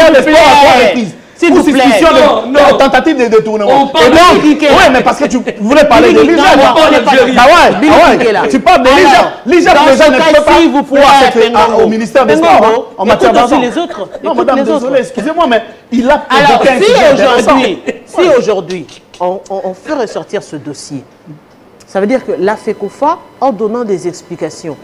ministère des Sports a quoi reprise? S'il vous plaît. Suspicion Non, de non. tentative de détournement. On parle Et de donc, Kiki. oui, mais parce que tu voulais parler de Billy- l'I G F. non, là. non, on n'est pas- Ah ouais, Billy ah Kiki est là. ouais. Tu parles de l'I G F. Alors, L'I G F dans déjà ce ne cas, peut pas s'il vous plaît, pouvoir s'être Pengongo. au ministère des Pengongo, Sports hein, en matière écoute aussi d'argent. les autres. Non, Écoute madame, les autres. désolé, excusez-moi, mais il a Alors, évoqué un si sujet intéressant. aujourd'hui, si aujourd'hui, on, on, on fait ressortir ce dossier, ça veut dire que la FECOFA, en donnant des explications,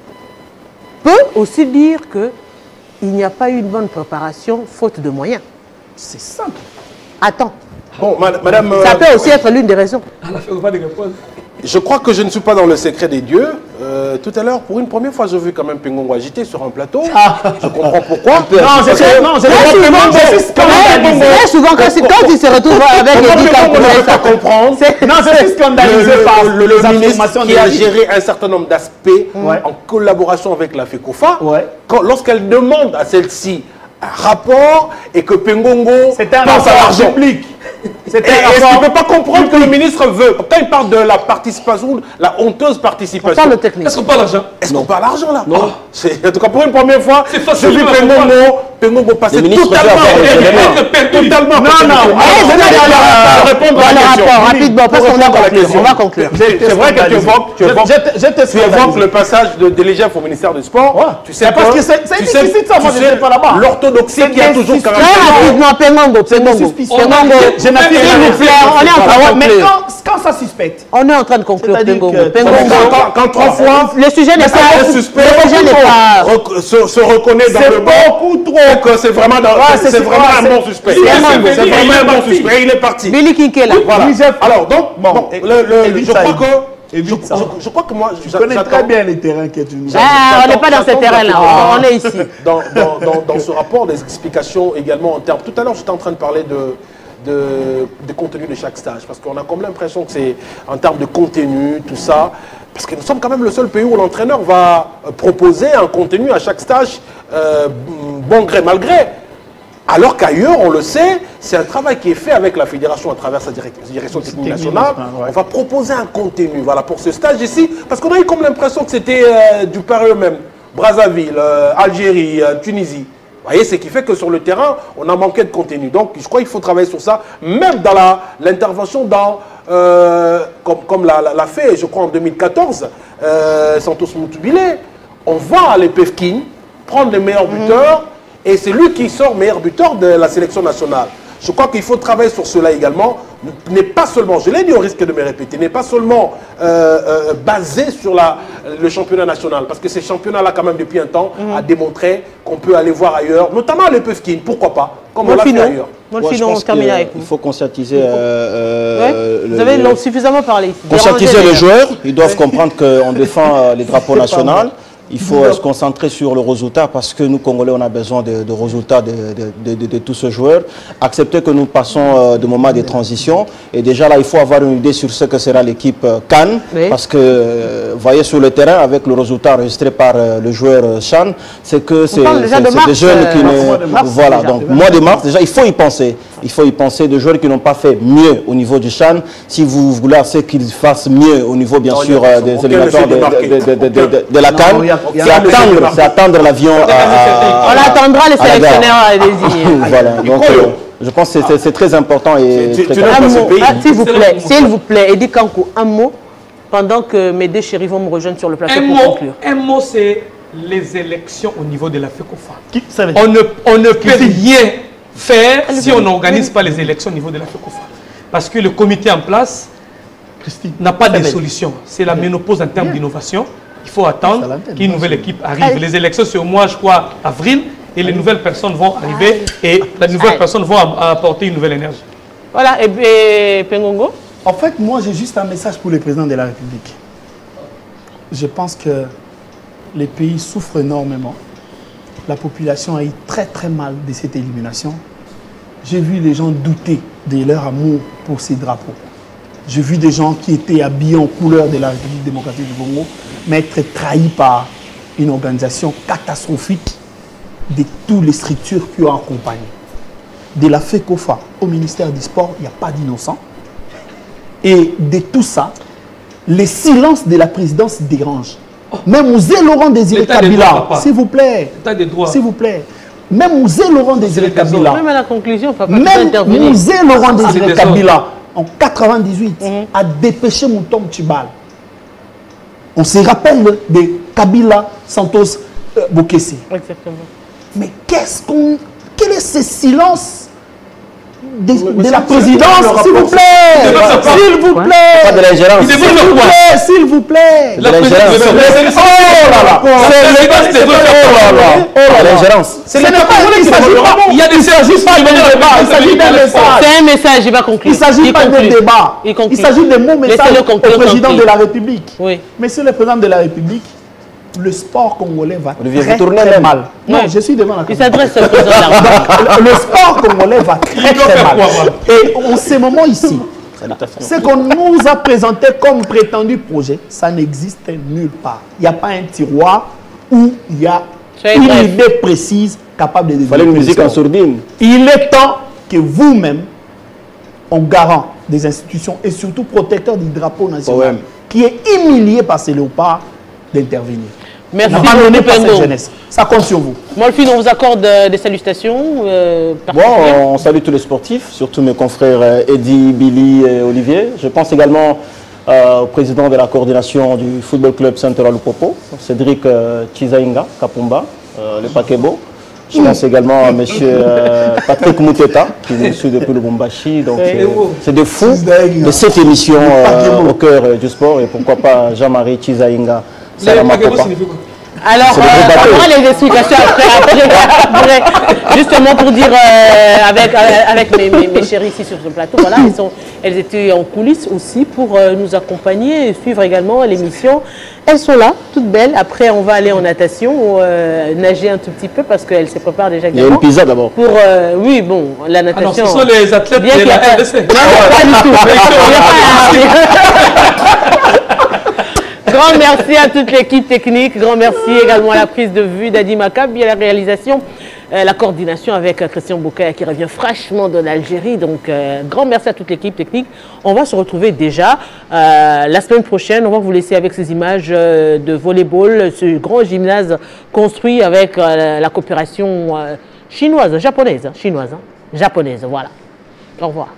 peut aussi dire qu'il n'y a pas eu une bonne préparation faute de moyens. C'est simple. Attends, Bon, ma- madame, ça euh, peut aussi être l'une des raisons. On a fait pas de réponse. je crois que je ne suis pas dans le secret des dieux. Euh, tout à l'heure, pour une première fois, j'ai vu quand même Pengongo agité sur un plateau. Je comprends pourquoi. Non, je sais, non, je Très sais souvent, pas. Je suis scandalisé. très souvent, quand, c'est- quand il se retrouve avec Pourquoi Eddie Pengongo ne peut pas Kampoué, comprendre c'est- Non, je suis scandalisé le, par le- le- le les ministre affirmations qui a d'Eddie. géré un certain nombre d'aspects Ouais. en collaboration avec la FECOFA, Ouais. quand- lorsqu'elle demande à celle-ci un rapport et que Pengongo C'est un pense à rapport l'argent. public. Et C'est Est-ce un qu'il ne rapport peut pas comprendre que le ministre veut, quand il parle de la participation, la honteuse participation, On parle technique. Est-ce qu'on parle d'argent? est-ce qu'on parle d'argent là? Non. En tout cas, pour une première fois, C'est j'ai facile vu à Pengongo, Pengongo passer Le ministre totalement veut avoir à les côté. éléments. Être perdu. Totalement à Non, côté. non, Ah, ah, je Dans vais le répondre rapport, à la question. rapidement, parce qu'on Pour va répondre à la conclure. question. On va conclure. C'est vrai que tu évoques, tu Je- évoques, je te- je te tu évoques scandalise. le passage de, de l'E G F au ministère du Sport. Ouais. Tu sais C'est parce que- que c'est- c'est tu une sais- suspicion, ça, moi, tu je sais n'étais pas là-bas. l'orthodoxie C'est qui a des toujours suspicions. Très caractérisé. rapidement, Pengongo, Pengongo. suspicion. Pengongo, Je n'affirme s'il rien. vous plaît, on est en train Ah ouais, de mais conclure. quand, quand ça suspecte, On est en train de conclure, C'est-à-dire Pengongo. que- Pengongo. Quand, quand- quand trois fois, Le sujet n'est un pas... suspect Le sujet n'est pas... rec- se, se reconnaît dans c'est le bon, beaucoup trop. et que c'est vraiment, dans- Ouais, c'est c'est- vraiment ouais, un bon c'est- suspect. c'est un bon C'est suspect. vraiment Il est un bon parti. suspect. Il est parti. Billy Kinké là. Voilà. Oui, j'ai- Alors donc, Bon, bon, et- le- le- évite je ça, crois évite. que Évite je, ça. je- je crois que moi, Je connais j'attends- très bien les terrains que tu nous as. Ah, on n'est pas dans ce j'attends terrain-là, la- on est ici. Dans, dans, dans, dans ce rapport, des explications également en termes. Tout à l'heure, j'étais en train de parler de, de, de contenu de chaque stage, parce qu'on a comme l'impression que c'est en termes de contenu, tout ça. Parce que nous sommes quand même le seul pays où l'entraîneur va euh, proposer un contenu à chaque stage, euh, bon gré, mal gré. Alors qu'ailleurs, on le sait, c'est un travail qui est fait avec la fédération à travers sa direc- direction technique technique nationale. nationale, ouais. On va proposer un contenu, voilà, pour ce stage ici, parce qu'on a eu comme l'impression que c'était euh, du par eux-mêmes. Brazzaville, euh, Algérie, euh, Tunisie. Vous voyez, ce qui fait que sur le terrain, on a manqué de contenu. Donc, je crois qu'il faut travailler sur ça, même dans la- l'intervention dans, euh, comme, comme l'a, l'a- l'a fait, je crois, en deux mille quatorze, euh, Santos Moutoubile. On va à l'Epefkin prendre les meilleurs buteurs, et c'est lui qui sort meilleur buteur de la sélection nationale. Je crois qu'il faut travailler sur cela également. N'est pas seulement, je l'ai dit au risque de me répéter, n'est pas seulement euh, euh, basé sur la, le championnat national. Parce que ces championnats-là, quand même, depuis un temps, a démontré qu'on peut aller voir ailleurs, notamment à l'Epefkin, pourquoi pas, comme on l'a fait Molfino, ailleurs. Molfino, Ouais, je on pense termine que avec il vous. faut conscientiser, euh, Ouais. euh, Vous le- avez le- long- suffisamment parlé. conscientiser Dérangez les les- joueurs. Ils doivent comprendre qu'on défend euh, les drapeaux nationaux. Il faut euh, se concentrer sur le résultat parce que nous, Congolais, on a besoin de, de résultats de, de, de, de, de tous ces joueurs. Accepter que nous passons euh, des moments de transition. Et déjà là, il faut avoir une idée sur ce que sera l'équipe euh, Cannes. Oui. Parce que, euh, vous voyez, sur le terrain, avec le résultat enregistré par euh, le joueur euh, Chan, c'est que c'est parle déjà c'est- de c'est mars, des jeunes euh, qui mois de ne... mars, Voilà, déjà. donc mois de mars, déjà, il faut y penser. Il faut y penser de joueurs qui n'ont pas fait mieux au niveau du Chan. Si vous voulez c'est qu'ils fassent mieux au niveau, bien Non, sûr, il y a- euh, des aucun éliminatoires ne de, s'est de, de, de, de, de- de la Non, Cannes, il y a- il y a- c'est attendre, c'est attendre l'avion à- à- On attendra les à la gare. sélectionneurs désignés. Voilà, donc Nicolo. euh, je pense que c'est- c'est très important et Tu- très tu clair. n'as Un pas ce mot, pays. ah, s'il vous C'est plaît, là- s'il vous plaît, Eddie Kankou, un mot, pendant que mes deux chéris vont me rejoindre sur le plateau Un pour mot, conclure. un mot, c'est les élections au niveau de la FECOFA. Qui- ça veut dire- On ne, on ne peut rien faire Allez, si allez. on n'organise pas les élections au niveau de la FECOFA. Parce que le comité en place Christine. n'a pas de Isabelle. solution. C'est la ménopause en termes d'innovation. Il faut Ça attendre l'antenne, qu'une bien nouvelle sûr. équipe arrive. Allez. Les élections, c'est au mois, je crois, avril. Et les nouvelles personnes vont arriver. Et les nouvelles Allez. personnes vont a- apporter une nouvelle énergie. Voilà, et, et Pengongo. En fait, moi, j'ai juste un message pour le président de la République. Je pense que les pays souffrent énormément. La population a eu très très mal de cette élimination. J'ai vu les gens douter de leur amour pour ces drapeaux. J'ai vu des gens qui étaient habillés en couleur de la République démocratique du Congo, mais être trahis par une organisation catastrophique de toutes les structures qui ont accompagné. De la FECOFA au ministère du Sport, il n'y a pas d'innocent. Et de tout ça, le silence de la présidence dérange. Même Ouzé Laurent Désiré L'état des droits, Kabila, papa. s'il vous plaît, État des droits. s'il vous plaît, même Mouzé Laurent Désiré Kabila, Même à la conclusion, papa, même Mouzé Laurent Désiré des Kabila, en quatre-vingt-dix-huit, Mhm. a dépêché Moutom Tchibal. On se rappelle de Kabila Santos euh, Bokessi. Exactement. Mais qu'est-ce qu'on... Quel est ce silence de, mais de la c'est- présidence, c'est- s'il vous plaît? S'il vous Pas de plaît! l'ingérence. Il S'il développe vous quoi? plaît, s'il vous plaît! De l'ingérence. Oh là là! Oh là là! Oh là, l'ingérence. Ce n'est pas, il s'agit pas, Il y a des il s'agit pas d'un débat, il s'agit d'un message. C'est un message, il va conclure. Il ne s'agit pas d'un conclut. débat. Il conclut. Il s'agit de mon message Laissez-le au conclure, président conclure. de la République. Oui. Monsieur le président de la République, le sport congolais va Olivier, très, vous tournez très même. mal. Non, Ouais. je suis devant la Il caméra. s'adresse au président de la République. Le le sport congolais va très doit très faire mal. quoi, voilà? Et en ce moment ici, ce qu'on nous a présenté comme prétendu projet, ça n'existe nulle part. Il n'y a pas un tiroir où il y a Soyez une bref. idée précise capable de Il fallait développer une musique le en sport. sourdine. Il est temps que vous-même, en garant des institutions et surtout protecteur du drapeau national, Ouais. qui est humilié par ces léopards, d'intervenir. Merci N'abandonnez beaucoup, pas cette Pendo. jeunesse. Ça compte sur vous. Molfine, on vous accorde euh, des salutations euh, particulières. Bon, on salue tous les sportifs, surtout mes confrères euh, Eddy, Billy et Olivier. Je pense également euh, au président de la coordination du Football Club Central Lupopo, Cédric euh, Chizainga Kapumba, euh, le Pakebo. Je pense également à M. Patrick Mouteta, qui nous suit depuis le Lubumbashi. Donc, Oui. euh, c'est de fou Chizainga. de cette émission euh, Pakebo. au cœur euh, du sport. Et pourquoi pas Jean-Marie Chizainga Salama Popa. Alors, C'est le gros euh, bateau. on aura les explications après, après, après, justement pour dire, euh, avec, euh, avec mes, mes, mes chéris ici sur ce plateau, voilà, elles, sont, elles étaient en coulisses aussi pour euh, nous accompagner et suivre également l'émission. Elles sont là, toutes belles. Après, on va aller en natation, euh, nager un tout petit peu parce qu'elles se préparent déjà Il y a une également. pizza d'abord. Pour, euh, oui, bon, la Ah non, natation. ce sont les athlètes Bien de qu'il y la a- R D C. Non, pas du tout. Il y a pas- Grand merci à toute l'équipe technique, grand merci également à la prise de vue d'Adi Makab et à la réalisation, euh, la coordination avec euh, Christian Boukaya qui revient fraîchement de l'Algérie. Donc, euh, grand merci à toute l'équipe technique. On va se retrouver déjà euh, la semaine prochaine. On va vous laisser avec ces images euh, de volleyball, ce grand gymnase construit avec euh, la coopération euh, chinoise, japonaise, chinoise, hein, japonaise, voilà. Au revoir.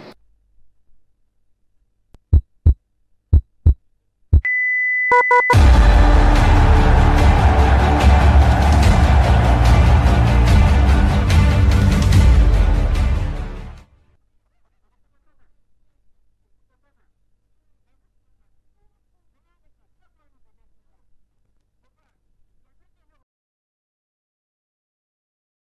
You